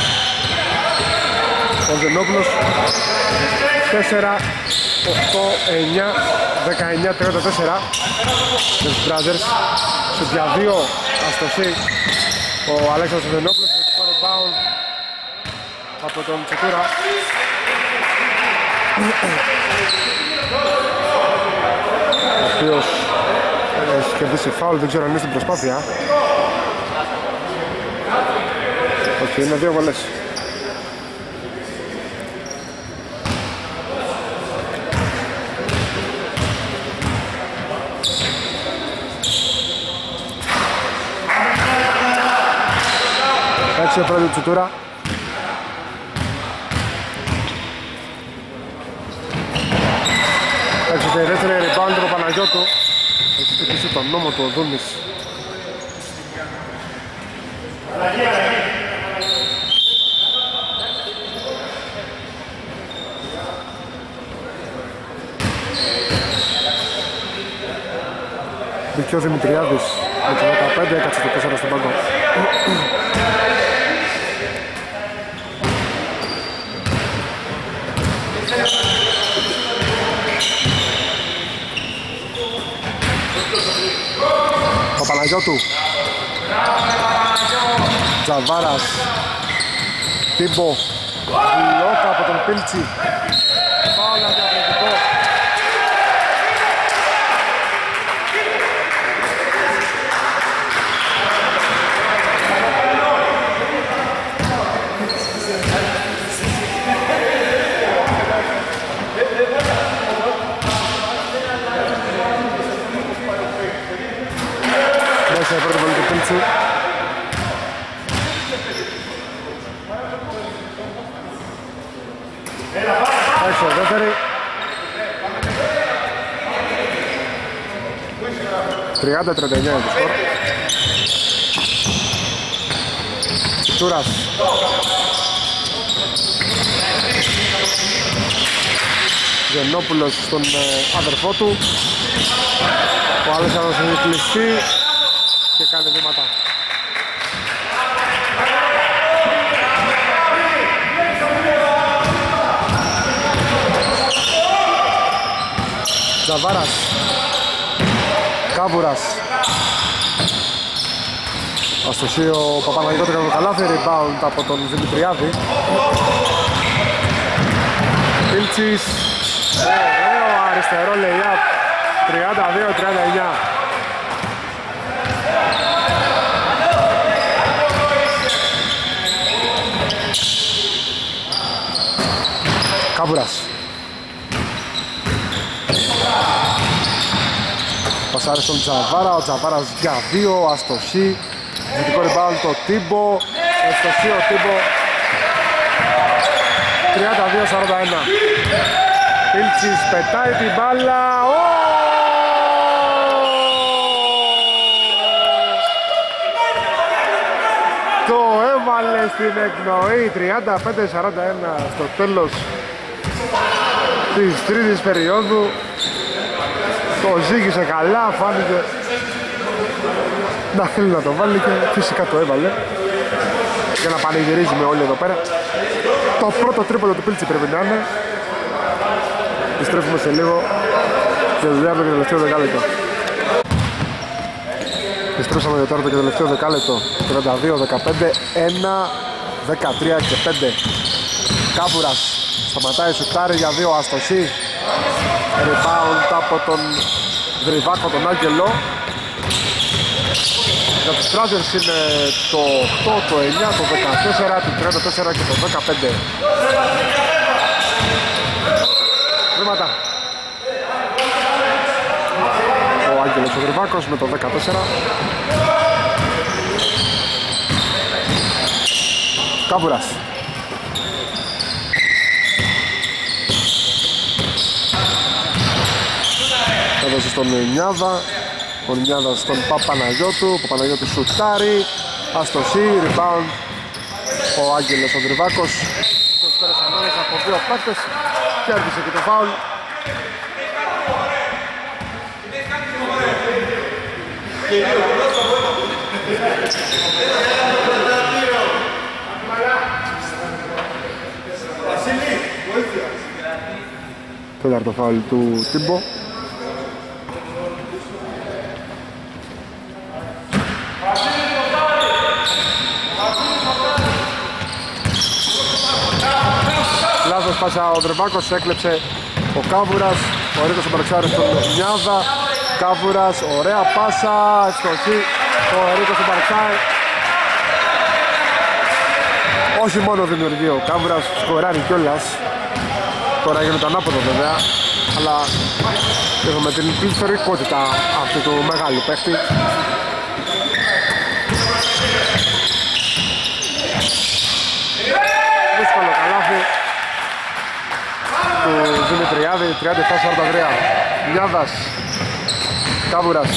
ο Γενόπουλος. Τέσσερα, οκτώ, εννιά, δεκαεννιά, τριάντα τέσσερα με τους Brothers. Στο για δύο, αστοχή ο Αλέξανδρος Γενόπουλος με το rebound από τον Τσετούρα. Ο οποίος έχει κερδίσει φάουλ, δεν ξέρω αν είναι στην προσπάθεια. Όχι, είναι δύο βολές. Έξι ο πρώτο Τσιτούρα. Έξι και η δεύτερη rebound του Παναγιώτου. Έχει χτυπήσει τον νόμο του ο Δούνης. Μπήκε ο Δημητριάδης με το δεκαπέντε, έκατσε το τέσσερα στον πάγκο. Ο Παναγιώτου, Τζαβάρας, Τίμπο, Λόκα από τον Πίλτσι. Πάολα διαπληκτικό. Μέσα η πρώτη βολή του Πίλτσι. Έξω δεύτερη. τριάντα τριάντα εννιά είναι το σκορ. Τσούρας. Γενόπουλος στον ε, αδερφό του. Ο Αλέξανδρος έχει κλειστεί και κάνει βήματα. Τζαβάρας, Κάβουρας. Αστοχή ο Παπαναγιώτης έκανε το καλάθι, rebound από τον Δημητριάδη. Πίλτσης, ωραίο αριστερό lay-up, τριάντα δύο τριάντα εννιά. Κάβουρας. Πασάρι στον Τζαβάρα, ο Τζαβάρας για δύο, αστοχή. Δυτικό rebound το Τίμπο, αστοχή ο Τίμπο. τριάντα δύο σαράντα ένα. Πίλτσης πετάει την μπάλα. Το έβαλε στην εκπνοή. Τριάντα πέντε σαράντα ένα στο τέλος της τρίτης περίοδου. Το ζήγησε καλά, φάνηκε να θέλει να το βάλει και φυσικά το έβαλε για να πανηγυρίζουμε όλοι εδώ πέρα. Το πρώτο τρίποντο του Πίλτσι πρέπει να είναι. Επιστρέφουμε σε λίγο και δουλειά από το τελευταίο δεκάλεπτο. Επιστρέψαμε για τώρα το τελευταίο δεκάλεπτο. τριάντα δύο δεκαπέντε, ένα, δεκατρία και πέντε. Κάβουρας σταματάει, σουτάρει για δύο, αστοχή. Rebound από τον Δρυβάκο, τον Άγγελο. Για τους Brothers είναι το οκτώ, το εννιά, το δεκατέσσερα, το τριάντα τέσσερα και το δεκαπέντε. Βήματα. Ο Άγγελος ο Δρυβάκος με το δεκατέσσερα. Κάβουρας. Έδωσε στον Νιάδα, ο Νιάδας στον Παπαναγιώτου, ο Παπαναγιώτου σουτάρει, αστοχή, rebound, ο Άγγελος ο Δρυβάκος. Τους πέρασαν όλες από δύο παίκτες, κέρδισε και το φάουλ. Τέταρτο φάουλ του Τίμπο. Λάθος πάσα ο Δρεβάκος, έκλεψε ο Κάβουρας, ο Ρίκος ο Παραξάρης στον Νιάδα. Κάβουρας, ωραία πάσα, ευστοχή ο Ρίκος ο Παραξάρης. Όχι μόνο δημιουργεί ο Κάβουρας, σκοράρει κιόλας. Τώρα έγινε το ανάποδο βέβαια, αλλά έχουμε την πληθωρικότητα αυτού του μεγάλου παίχτη. Δύσκολο καλάθι του Δημητριάδη, τριάντα επτά σαράντα τρία. Νιάδας, Κάβουρας,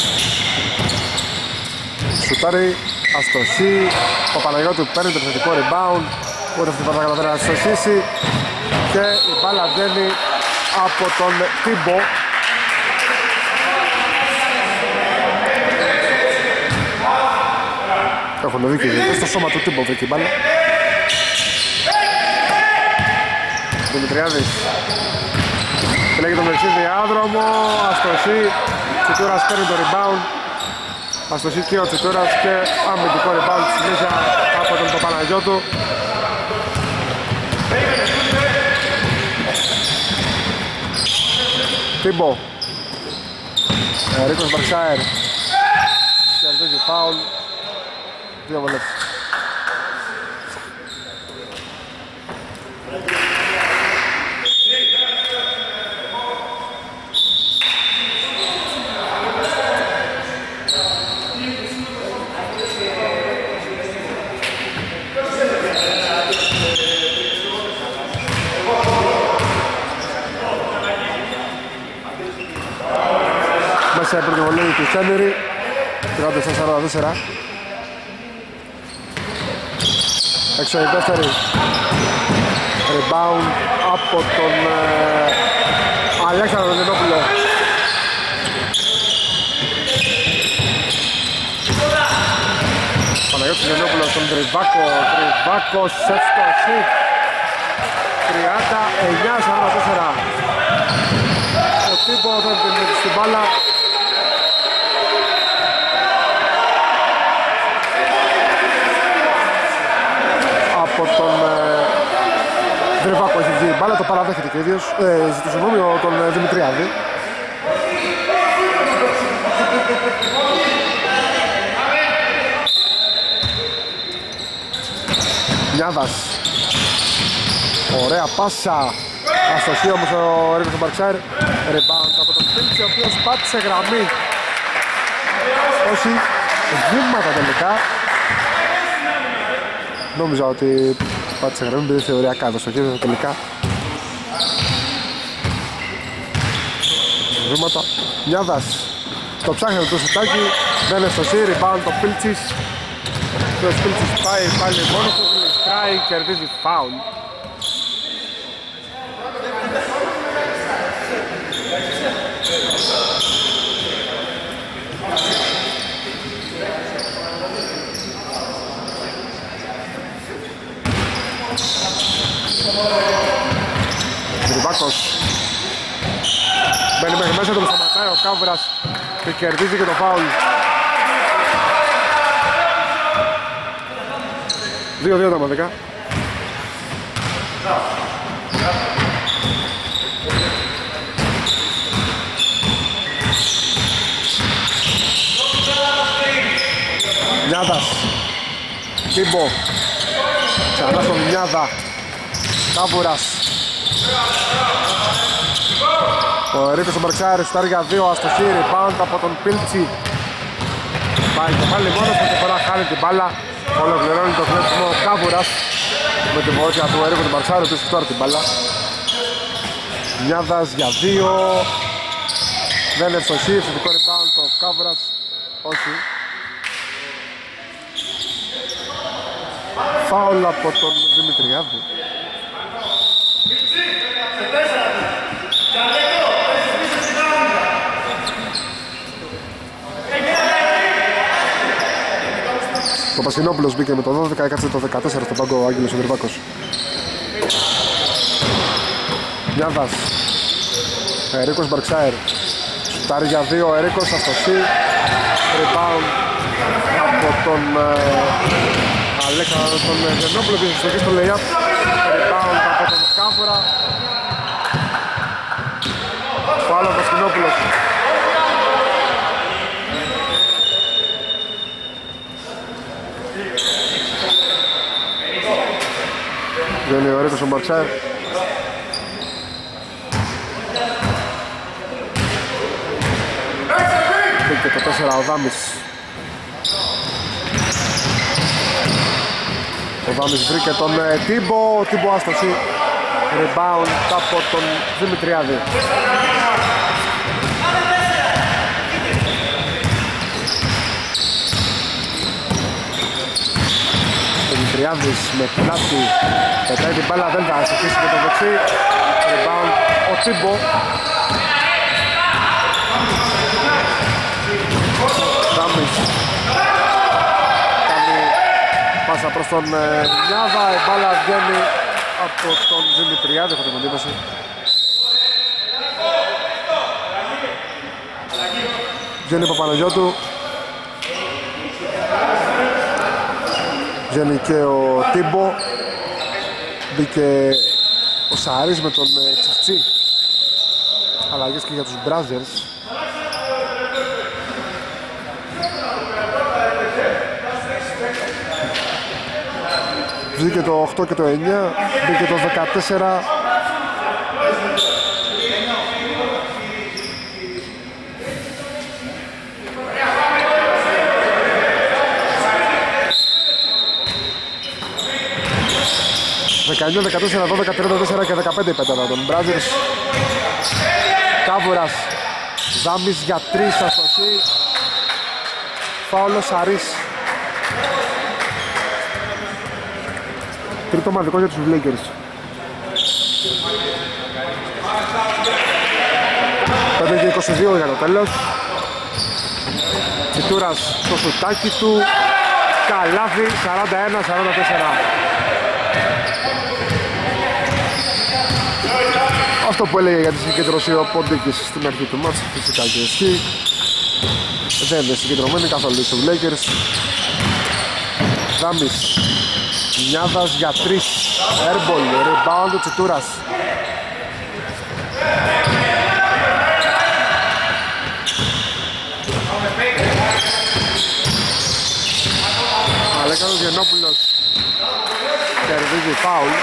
σουτάρει, αστοχή, ο Παναγιώτου παίρνει το επιθετικό rebound, ούτε αυτή θα καταφέρει να αστοχίσει και η μπάλα βγαίνει από τον Τίμπο. Έχουν δίκιο, στο σώμα του Τίμπο βγήκε η μπάλα. Δημητριάδης επιλέγει το μεξί διάδρομο, αστοχή, Τσιτούρας παίρνει το rebound, αστοχή και ο Τσιτούρας και αμυντικό rebound στη συνέχεια από τον Παπαναγιώτου. Τίμπο, Ρίκος Μπαρξάερ, κερδίζει φάουλ, δύο βολές. Σε πρώτη βολή του Κέντερη, τριάντα τέσσερα σαράντα τέσσερα. Έξω η δεύτερη, rebound από τον ε, Αλέξανδρο Γενόπουλο. Παναγιώτης Γενόπουλος στον Τριβάκο, Τριβάκος εύστοχη, τριάντα εννιά σαράντα τέσσερα. Ο Τίμπο δεν την στην μπάλα. Από τον ε, Δρεβάκο έχει βγει η μπάλα, το παραδέχεται και ο ίδιος, ε, ζητούσε νόμιο τον ε, Δημητριάδη. Νιάδας, ωραία πάσα, αστοχή όμως ο Ρίκος Μπαρξάρ, rebound από τον Πίλτσι, ο οποίος πάτησε γραμμή. Όχι, βήματα τελικά. Νόμιζα ότι πάτησε γραμμή, επειδή θεωριακά εδώ στο χέρι τελικά. Βήματα, Νιάδας, το ψάχνει το σουτάκι, δεν είναι στο σύρι, rebound το Πίλτσις. Το Πίλτσις πάει πάλι μόνος του, γλιστράει, κερδίζει φάουλ. Τριβάκος μπαίνει μέχρι μέσα, τον σταματάει ο Κάβουρας και κερδίζει και το φάουλ. δύο δύο τα μαδικά. Νιάδας, Τίμπο, ξανά στον Νιάδα, Κάβουρας. Ο Ρίκος ο Μπαρξάρης στάρει για δύο, αστοχή, rebound από τον Πίλτσι. Πάει και πάλι μόνος, αυτή φορά χάνει την μπάλα. Ολοκληρώνει το κλέψιμο ο Κάβουρας με τη βοήθεια του Ρίκου του Μπαρξάρη, που τώρα την μπάλα. Νιάδας για δύο. Δεν είναι ευστοχή, θετικό rebound το Κάβουρας. Όχι. Φάουλ από τον Δημητριάδη. Ο Πασχηνόπουλος μπήκε με το δώδεκα, έκατσε το δεκατέσσερα στον πάγκο ο Άγγελος ο Δερβάκος. Νιάδας, Ερίκος Μπαρξάερ, σουτάρει για δύο, ο Ερίκος αστοχή, rebound από τον ε, Αλέξανδρο τον Γενόπουλο και αστοχή στο lay-up, rebound από τον Κάβουρα, φάουλ ο Πασχηνόπουλος. Βγαίνει ο Ερίκος ο Μπαρξάερ. Και το τέσσερα ο Δάμης. Ο Δάμης βρήκε τον ε, Τίμπο, ο Τίμπο άσταση. Rebound από τον Δημητριάδη. Ο Δημητριάδης με πλάτη πετάει την μπάλα, δεν θα αστοχίσει με το δεξί. Rebound ο Τίμπο. Δάμης κάνει πάσα προς τον ε, Νιάδα, η μπάλα βγαίνει από τον Δημητριάδη, έχω την εντύπωση. Βγαίνει ο Παπαναγιώτου, βγαίνει και ο Τίμπο, μπήκε ο Σαρής με τον ε, Τσιφτσί. Αλλαγές και για τους Brothers. Βγήκε το οκτώ και το εννιά, μπήκε το δεκατέσσερα. δεκαεννιά, δεκατέσσερα, δώδεκα, τριάντα τέσσερα και δεκαπέντε η πέταλα των Brothers. Κάβουρας, Δάμης για τρεις αστοχή. Φάουλος Αρής. Τρίτο μαδικό για τους Lakers. πέντε και είκοσι δύο για το τέλος. Τσιτούρας στο σουτάκι του. Καλάθι, σαράντα ένα σαράντα τέσσερα. Αυτό που έλεγε για τη συγκέντρωση ο Ποντίκης στην αρχή του μάτς, φυσικά και ισχύει. Δεν είναι συγκεντρωμένοι καθόλου στους Lakers. Δάμης, Νιάδας για τρεις, airball, rebound ο Τσιτούρας. Αλέξανδρος Γενόπουλος κερδίζει φάουλ.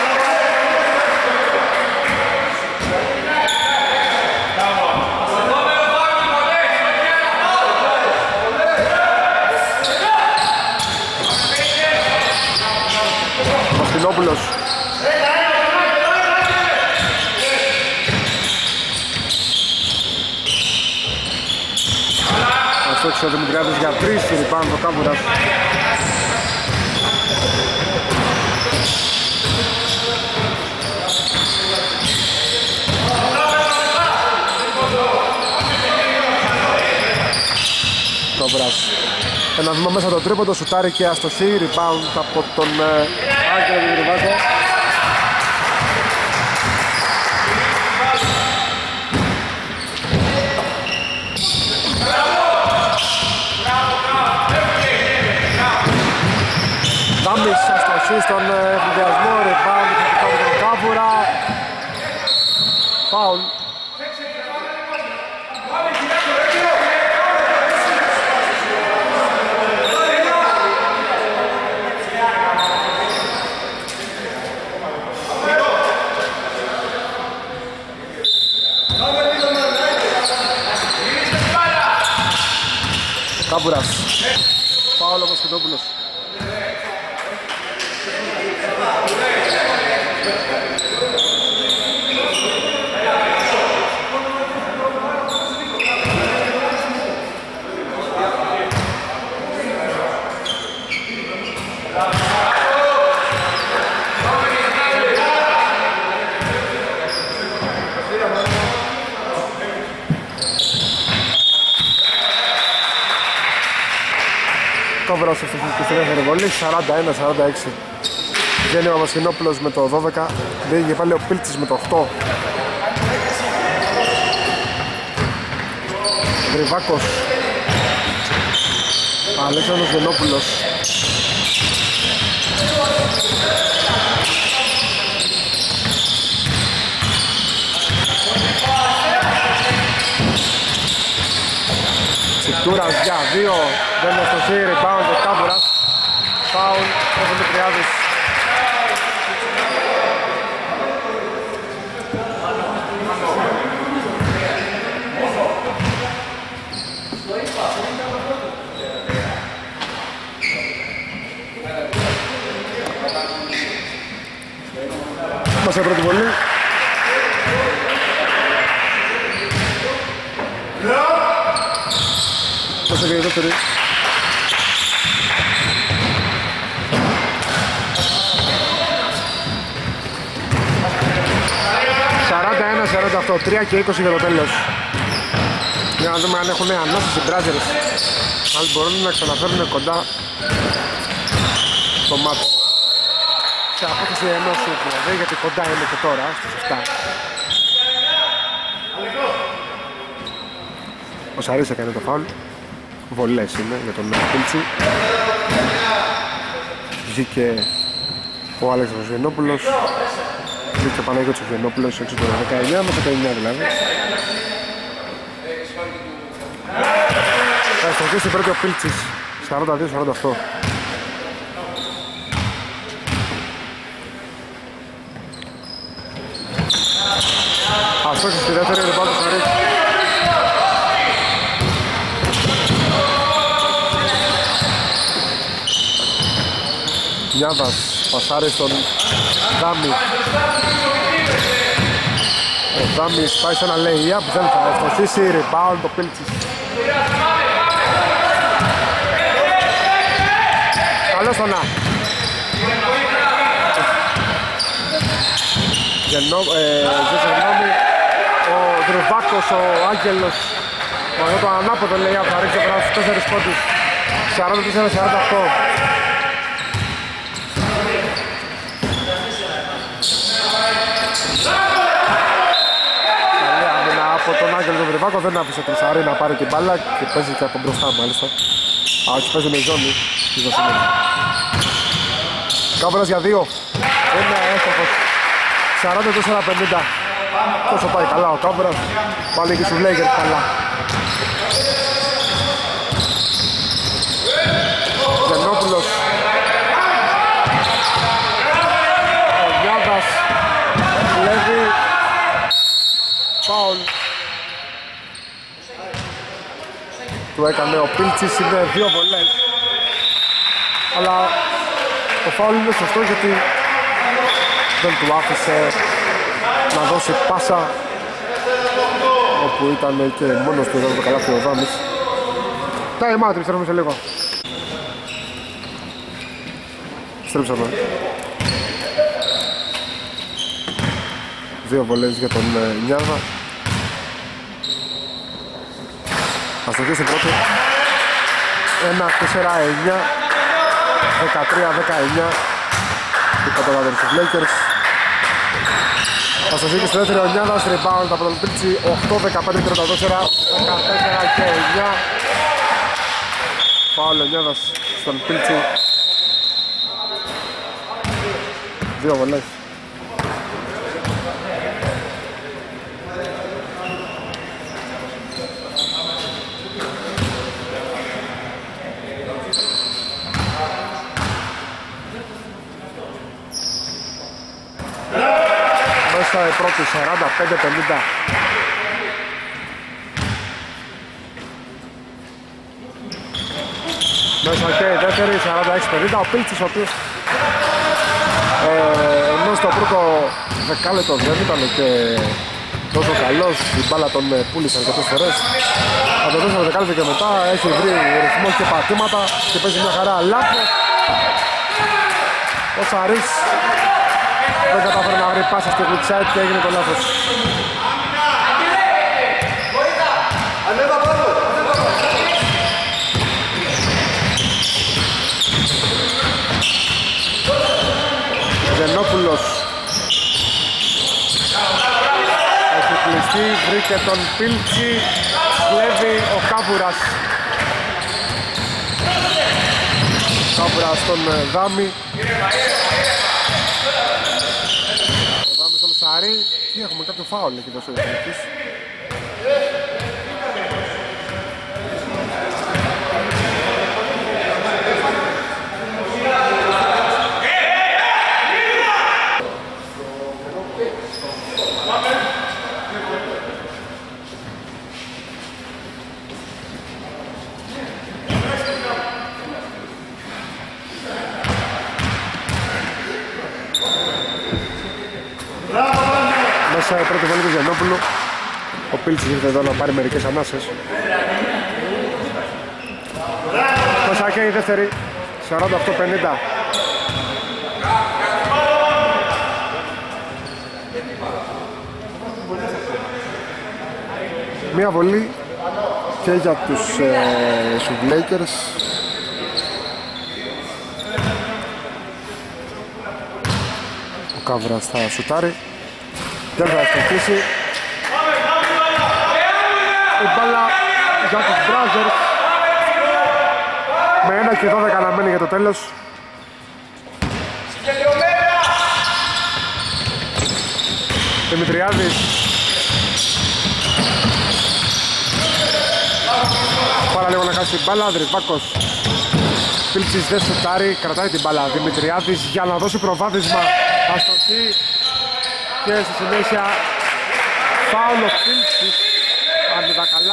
Μαστινόπουλος. Αστόχησε ο Δημητριάδης για τρεις, rebound ο Κάβουρας. Κάβουρας. Ένα βήμα μέσα το τρίποντο, σουτάρει και αστοχή, rebound από τον Άγγελο Δημητριάδη. Δάμης αστοχή στον εφηδιασμό, rebound από τον Κάβουρα. Φάουλ. Κάβουρας. Φάουλ ο Μασκητόπουλος. Κόβρας ευτυχώς στη δεύτερη βολή, σαράντα ένα σαράντα έξι. Βγαίνει ο Μασχηνόπουλος με το δώδεκα, βγαίνει πάλι ο Πίλτσης με το οκτώ. Γρυβάκος, Αλέξανδρος Γενόπουλος. Τσικτούρας για δύο, δεν είναι στο σύρι, rebound ο Κάμπουρας. Φάουλ, ο Δημητριάδης. Είμαστε πρώτη βολή. Είμαστε και η δεύτερη. σαράντα ένα σαράντα οκτώ, τρία και είκοσι για το τέλος. Για να δούμε αν έχουν ανάσεις οι Μπράζερς. Αν μπορούν να ξαναφέρουν κοντά το μάτς. Σε απόθεση ενός σουτ δηλαδή, γιατί κοντά είναι και τώρα στις εφτά. Ο Σαρίς έκανε το φάουλ. Βολές είναι για τον Πίλτσι. Βγήκε ο Αλέξανδρος Γενόπουλος. Βγήκε ο Παναγιώτης Γενόπουλος έξω το δεκαεννιά με το εννιά δηλαδή. Θα στοχίσει πρώτο ο Πίλτσης σαράντα δύο σαράντα οκτώ. Αστόχησε στη δεύτερη, λοιπόν το Σαρίς. Νιάδας πασάρει στον Δάμι. Ο Δάμις πάει σε ένα lay-up, δεν θα ευστοχίσει, rebound το Πίλτσης. Καλώς τον Να. Γενό, ε, ζήτησε γνώμη, ο Δρυβάκος, ο Άγγελος, με αυτό το ανάποδο lay-up θα ρίξει πέρα στους τέσσερις πόντους. σαράντα τέσσερα σαράντα οκτώ. Από τον Άγγελο τον Βρυβάκο δεν άφησε τον Σαρή να πάρει την μπάλα και παίζει και από μπροστά μάλιστα. Α, όχι, παίζει με ζώνη. Κάβρας για δύο. Είναι έστοχος. σαράντα τέσσερα πενήντα. Τόσο πάει καλά ο Κάβρας. Πάλι και στους Λέικερς καλά. Γενόπουλος. Ο Γιάδας. Λέβη. Φάουλ. Του έκανε ο Πίλτσης, είναι δύο βολές. Αλλά το φάουλ είναι σωστό γιατί δεν του άφησε να δώσει πάσα όπου ήταν και μόνος του εδώ το καλάθι ο Δάμης. Time out, επιστρέφουμε σε λίγο. Επιστρέψαμε. Δύο βολές για τον Νιάδα. Αστοχή στην πρώτη. ένα τέσσερα εννιά. δεκατρία δεκαεννιά. Η καταγάδερη στους Lakers. Αστοχή και στη δεύτερη ο Νιάδας. Rebound από τον Πίλτσι. οκτώ δεκαπέντε τριάντα τέσσερα. δεκατέσσερα και εννιά. Φάουλ ο Νιάδας στον Πίλτσι. Δύο βολές. Η πρώτη σαράντα πέντε πενήντα. Μέσα και η δεύτερη σαράντα έξι πενήντα. Ο Πίλτσης ο οποίος ε, ενώ στο πρώτο δεκάλεπτο δεν ήταν και τόσο καλός, η μπάλα τον πούλησε αρκετές φορές. Από το δεύτερο δεκάλεπτο και μετά έχει βρει ρυθμό και πατήματα και παίζει μια χαρά λάθο. Ο Σαρίς δεν κατάφερε να βρει πάσα στο weak side και έγινε το λάθος. βρήκε τον Πίλτσι, κλέβει ο Κάβουρας. Κάβουρας στον Δάμη. Ο Δάμης στον Σαρή. Τι έχουμε, κάποιο φάουλ έχει δώσει ο Εθνικής. Μέσα η πρώτη βολή του Γιαννόπουλου. Ο Πίλτσης ήρθε εδώ να πάρει μερικές ανάσες. Μέσα και η δεύτερη, σαράντα οκτώ πενήντα. Μία βολή και για τους ε, Lakers. Ο Κάβρας θα σουτάρει. Δεν θα ευτυχίσει. Η μπάλα για τους Brothers. Με ένα και δώδεκα να μένει για το τέλος. Δημητριάδης. Πάρα λίγο να χάσει την μπάλα. Δρυβάκος. Πίλτσης δεν σουτάρει. Κρατάει την μπάλα. Δημητριάδης για να δώσει προβάδισμα. Αστοχή. Και στη συνέχεια φάουλ ο Πίλτσης. Αν είδα καλά.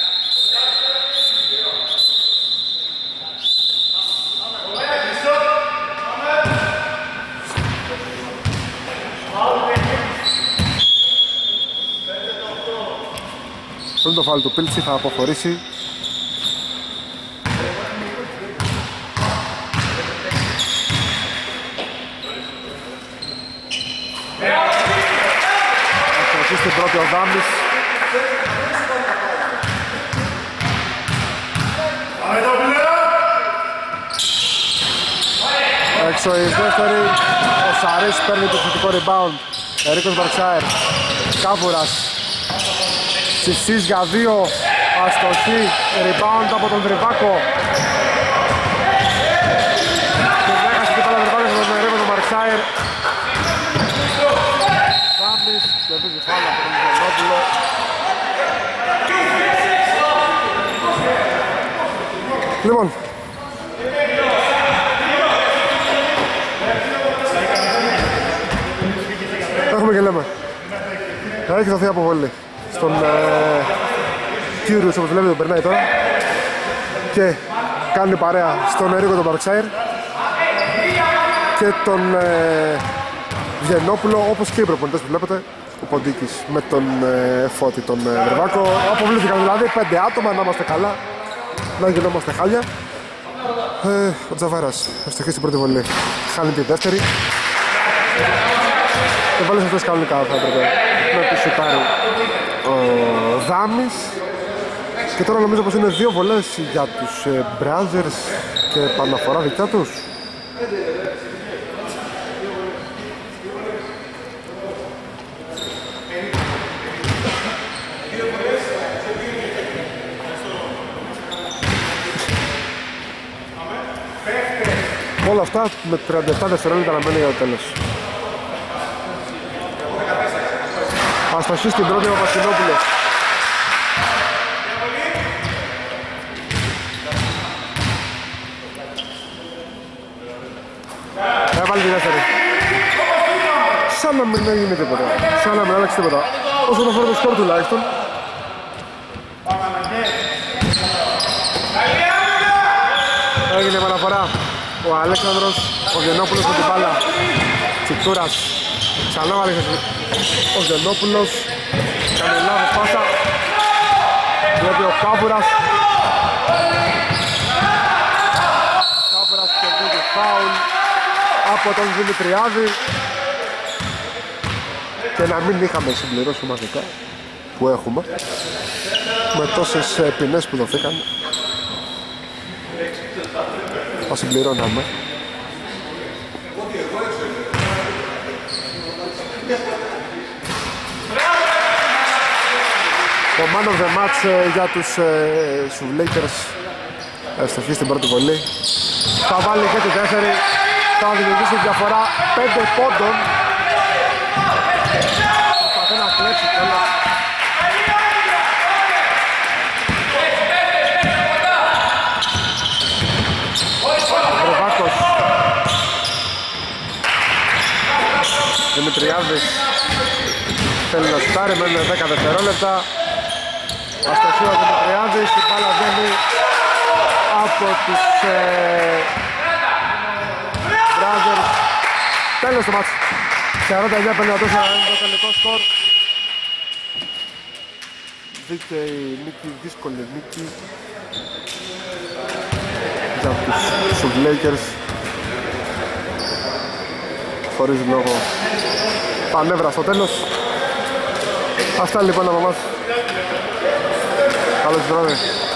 Πριν το φάουλ του Πίλτσι θα αποχωρήσει. Στην πρώτη ο Δάμης. Έξω η δεύτερη. Ο Σαρής παίρνει το θετικό rebound. Ερίκος Μπαρξάερ. Κάβουρας. Τσισής για δύο. Αστοχή. Rebound από τον Δρυβάκο. Και έχασε την μπάλα Δρυβάκο στον Ερίκο τον Μπαρξάερ. Κερδίζει φάουλ από τον Γιαννόπουλο. Λοιπόν, έχουμε και λέμε. Θα έχει δοθεί αποβολή στον ε, Κύριος, όπως βλέπετε τον περνάει τώρα. Και κάνει παρέα στον Ερίκο τον Μπαρξάιρ και τον ε, Γιαννόπουλο, όπως και οι προπονητές που βλέπετε. Ο Ποντίκης με τον ε, Φώτη, τον ε, Δρυβάκο. Αποβλήθηκαν δηλαδή πέντε άτομα, να είμαστε καλά, να γινόμαστε χάλια. Ε, ο Τζαβάρας αστοχεί στην πρώτη βολή, χάνει τη δεύτερη. Και βάλεις αυτές κανονικά θα έπρεπε να τη σουτάρει ο Δάμης. Και τώρα νομίζω πως είναι δύο βολές για τους ε, Brothers και επαναφορά δικιά τους. Όλα αυτά με τριάντα επτά δευτερόλεπτα να μένει για το τέλος. Αστοχή στην πρώτη ο Βασιλόπουλος. Έβαλε τη δεύτερη. Σαν να μην έγινε τίποτα. Σαν να μην άλλαξε τίποτα. Όσο το φορώ το σκορ τουλάχιστον. Έγινε επαναφορά. Ο Αλέξανδρος, ο Γιαννόπουλος με την μπάλα. Τσικτούρας. Ξανά βάλει ο Γιαννόπουλος. Κάνει λάθος πάσα. Βλέπει ο Κάβουρας. Κάβουρας κερδίζει φάουλ από τον Δημητριάδη. Και να μην είχαμε συμπληρώσει μαζικά που έχουμε με τόσες ποινές που δοθήκαν. Θα συμπληρώναμε. Το man of the match ε, για τους Lakers ευστοχή στην πρώτη βολή. Θα βάλει και τη δεύτερη. Θα δημιουργήσει διαφορά πέντε πόντων. Προσπαθεί να κλέψει κιόλας. Ρεβάκος. Δημητριάδης θέλει να σουτάρει, μένουν δέκα δευτερόλεπτα. Αστοχή ο Δημητριάδης, η μπάλα βγαίνει από τους ε, Brothers. Τέλος το μάτς. σαράντα εννιά πενήντα τέσσερα είναι το τελικό σκορ. Δίκαιη νίκη, δύσκολη νίκη για τους Lakers. Χωρίς λόγο πανεύρα στο τέλος. Αυτά λοιπόν από εμάς. Καλώς βράδυ.